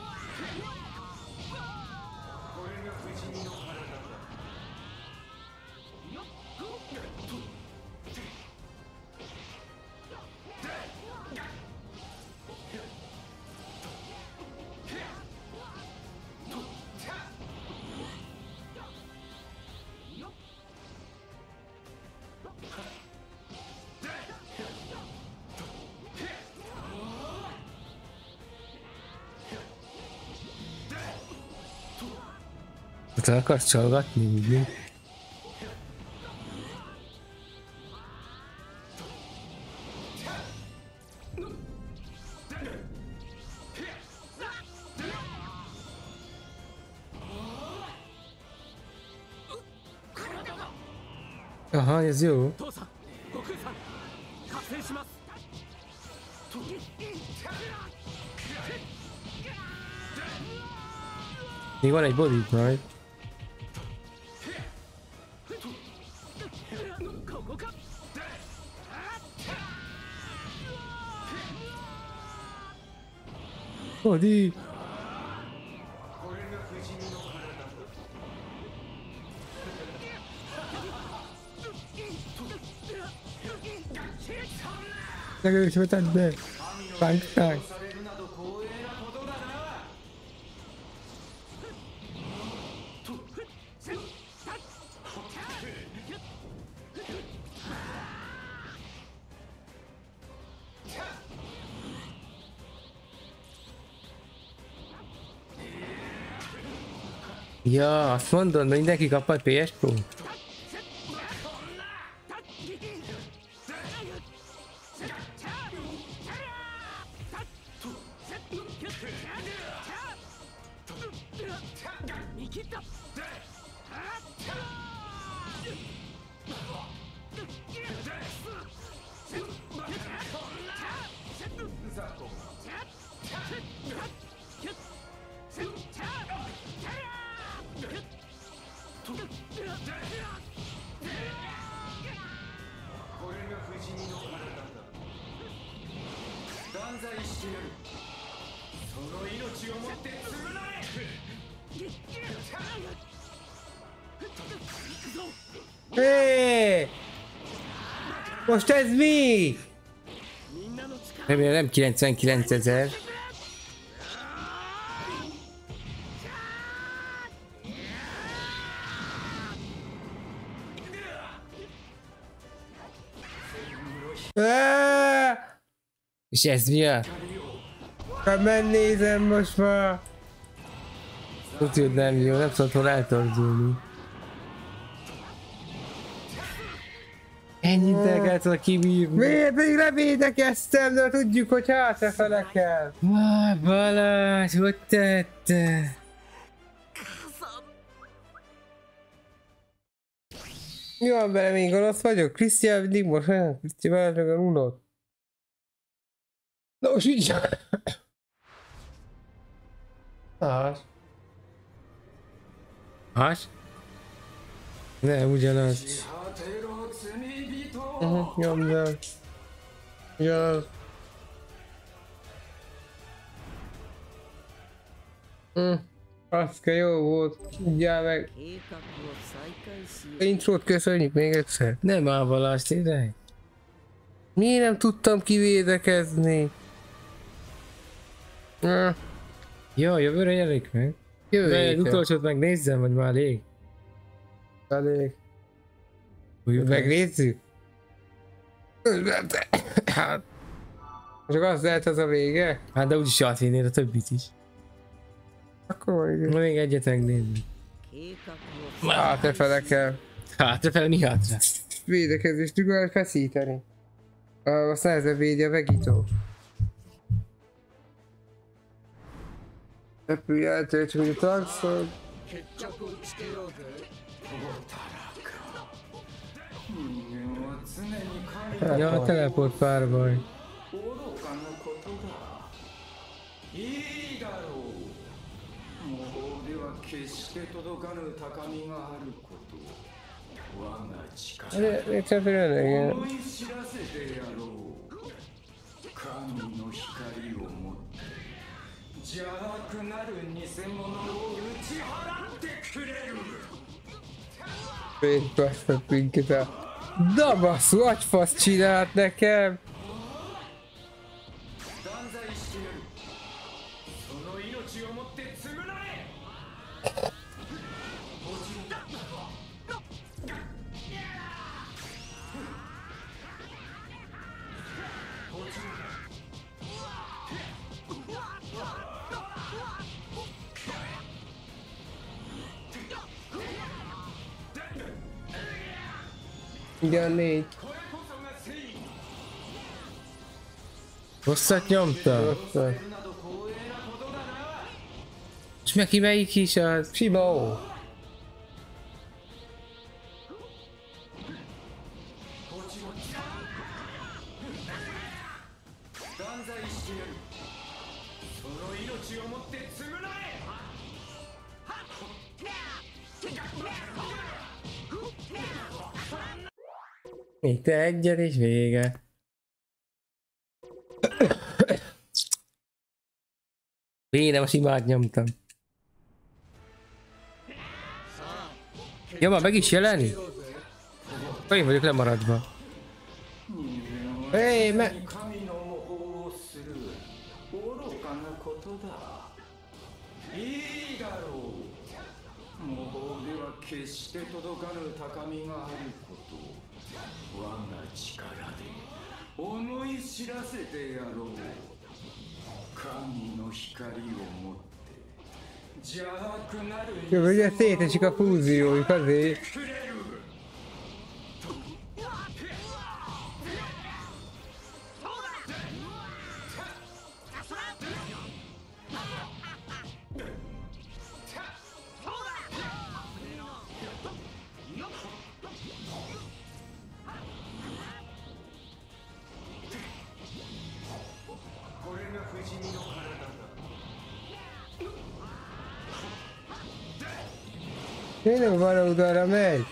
Te akarsz csalgatni mindig? Aha, ez jó. Még van egy body majd. Body. Legalábbis vetted be. Pánkság. Ja, azt mondod, hogy mindenki kap majd pé es Pro? Hé! Most ez mi? Remélem nem kilencvenkilencezer. És ez mi a? Megnézem most már. Tudja, hogy nem jó, nem szabad hol eltorzulni. Ennyit el kellett volna kibírni. Miért pedig levédekeztem, de tudjuk, hogy hátrafele kell. Máj, Balázs, hogy tette? Mi van vele, még gonosz vagyok? Krisztián mindig most olyan? Krisztián Balázs meg a unott. Na most így. Más. Más? Nem, ugyanaz. Uh-huh, nyomd. Ja. Hm. Azt jó volt. Tudjál meg. Intrót köszönjük még egyszer. Nem áll Balázs, tényleg? Miért nem tudtam kivédekezni? Uh. Jó, jövőre jelenik meg. Jövőre. Utolsót megnézzem, vagy már elég? Elég. Megnézzük? Hát... Csak az lehet az a vége? Hát de úgyis átvinnéd a többit is. Akkor majd... Még egyet megnézni. Hátrafele kell. Hátrafele mi hátra? Védekezést tudod feszíteni. Azt nehezebb védi a vegító. Repülj el, töltsük, hogy a taxod. Ja, a teleport párbaj. Csak igen. 思い知らせてやろう。神の光を持って邪悪なる偽物を打ち払ってくれる。 Végbasztott minket a... Na basszú, agyfasz csinált nekem! 断罪してやる。その命をもって償え。 Igen, négy. Rosszat nyomta. Rosszat. És neki melyik is az? Sima ó. Itt egyet és vége. Véne, most imát nyomtam. Ja, már meg is jelenik? Én vagyok lemaradva. Hé, me... 神の模倣をする愚かなことだ。いいだろう。模倣では決して届かぬ高みがあること。我が力で思い知らせてやろう。神の光を持って邪悪なる Jó, ugye szétesik a fúziójuk azért. Tényleg van oldalra megy?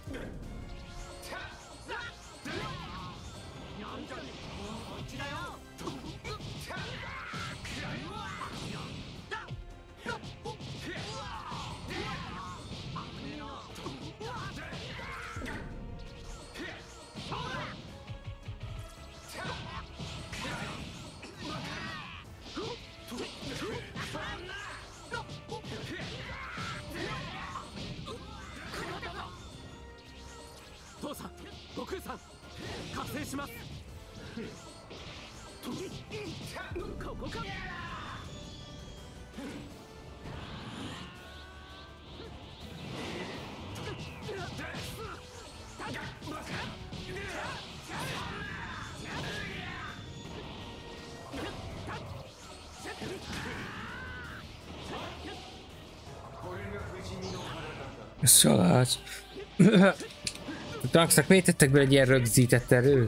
Ez csalás. Tankszak, miért tettek be egy ilyen rögzített erőt?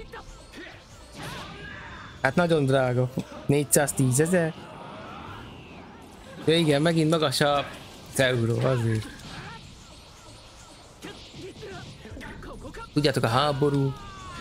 Hát nagyon drága. négyszáztíz ezer? Ja igen, megint magas a euró, azért. Tudjátok, a háború.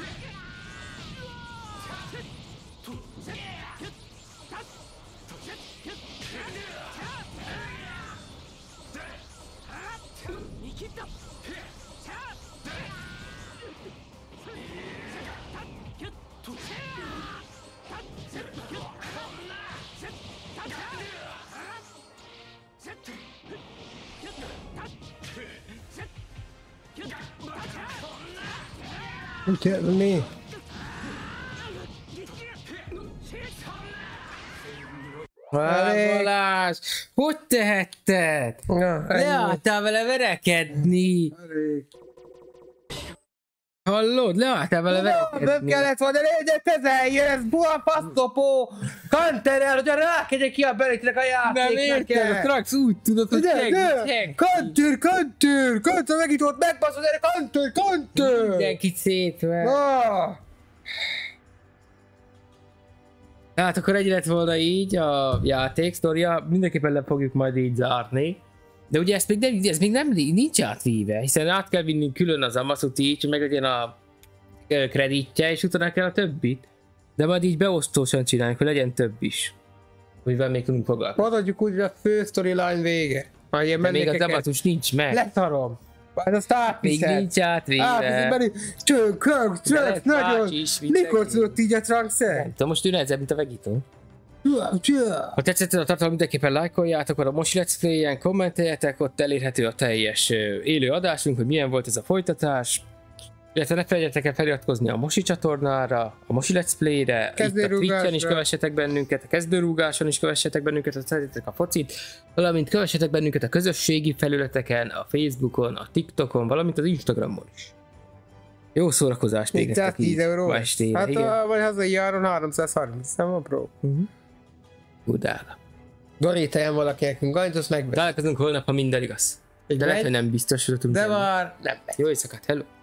Mit kell mi? Balázs! Hogy tehetted? Leálltál vele verekedni! Hallod? Leálltál vele verekedni! Nem kellett volna, de kezeljön, ez buha fasztopó! Kanterrel, hogyha rákegyek ki a belőttek a játék nem érted, a Trax úgy tudod, hogy segít. Kanter, kanter, kanter, megint ott megbaszod erre, kanter, kanter! Mindenkit szétver. Ah. Hát akkor egy lett volna így a játék sztoria, mindenképpen le fogjuk majd így zárni. De ugye ezt még nem, ez még nem nincs átvíve, hiszen át kell vinni külön az Amasuti, hogy meg legyen a kreditje, és utána kell a többit. De majd így beosztósan csináljuk, hogy legyen több is. Hogy még tudunk foglalkozni. Maradjuk úgy, hogy a fő storyline vége. De még az Amatus nincs meg. Leszarom. Majd azt átviszed. Még nincs átvéve. Átviszed, mert csőn, krönk, trönk, nagyon. Mikor tudott így a Trunks-el? De most ő nehezebb, mint a Vegito. Ha tetszett a tartalom, mindenképpen lájkoljátok, a Mosi Let's Play-en kommenteljetek, ott elérhető a teljes élő adásunk, hogy milyen volt ez a folytatás. Illetve ne felejtjetek el feliratkozni a Mosi csatornára, a Mosi Let's Play-re, itt a Twitch-en is kövessetek bennünket, a kezdőrúgáson is kövessetek bennünket, ha szeretetek a focit, valamint kövessetek bennünket a közösségi felületeken, a Facebookon, a TikTokon, valamint az Instagramon is. Jó szórakozást még nektek így ma estére. Hát a, vagy hazai áron háromszázharminc, nem van pro? Uh-huh. Udála. Doríteljen valaki nekünk annyit, azt megvesz. Találkozunk holnap, ha minden igaz. De lehet, hogy nem biztos, hogy De már nem. Jó éjszakát, hello!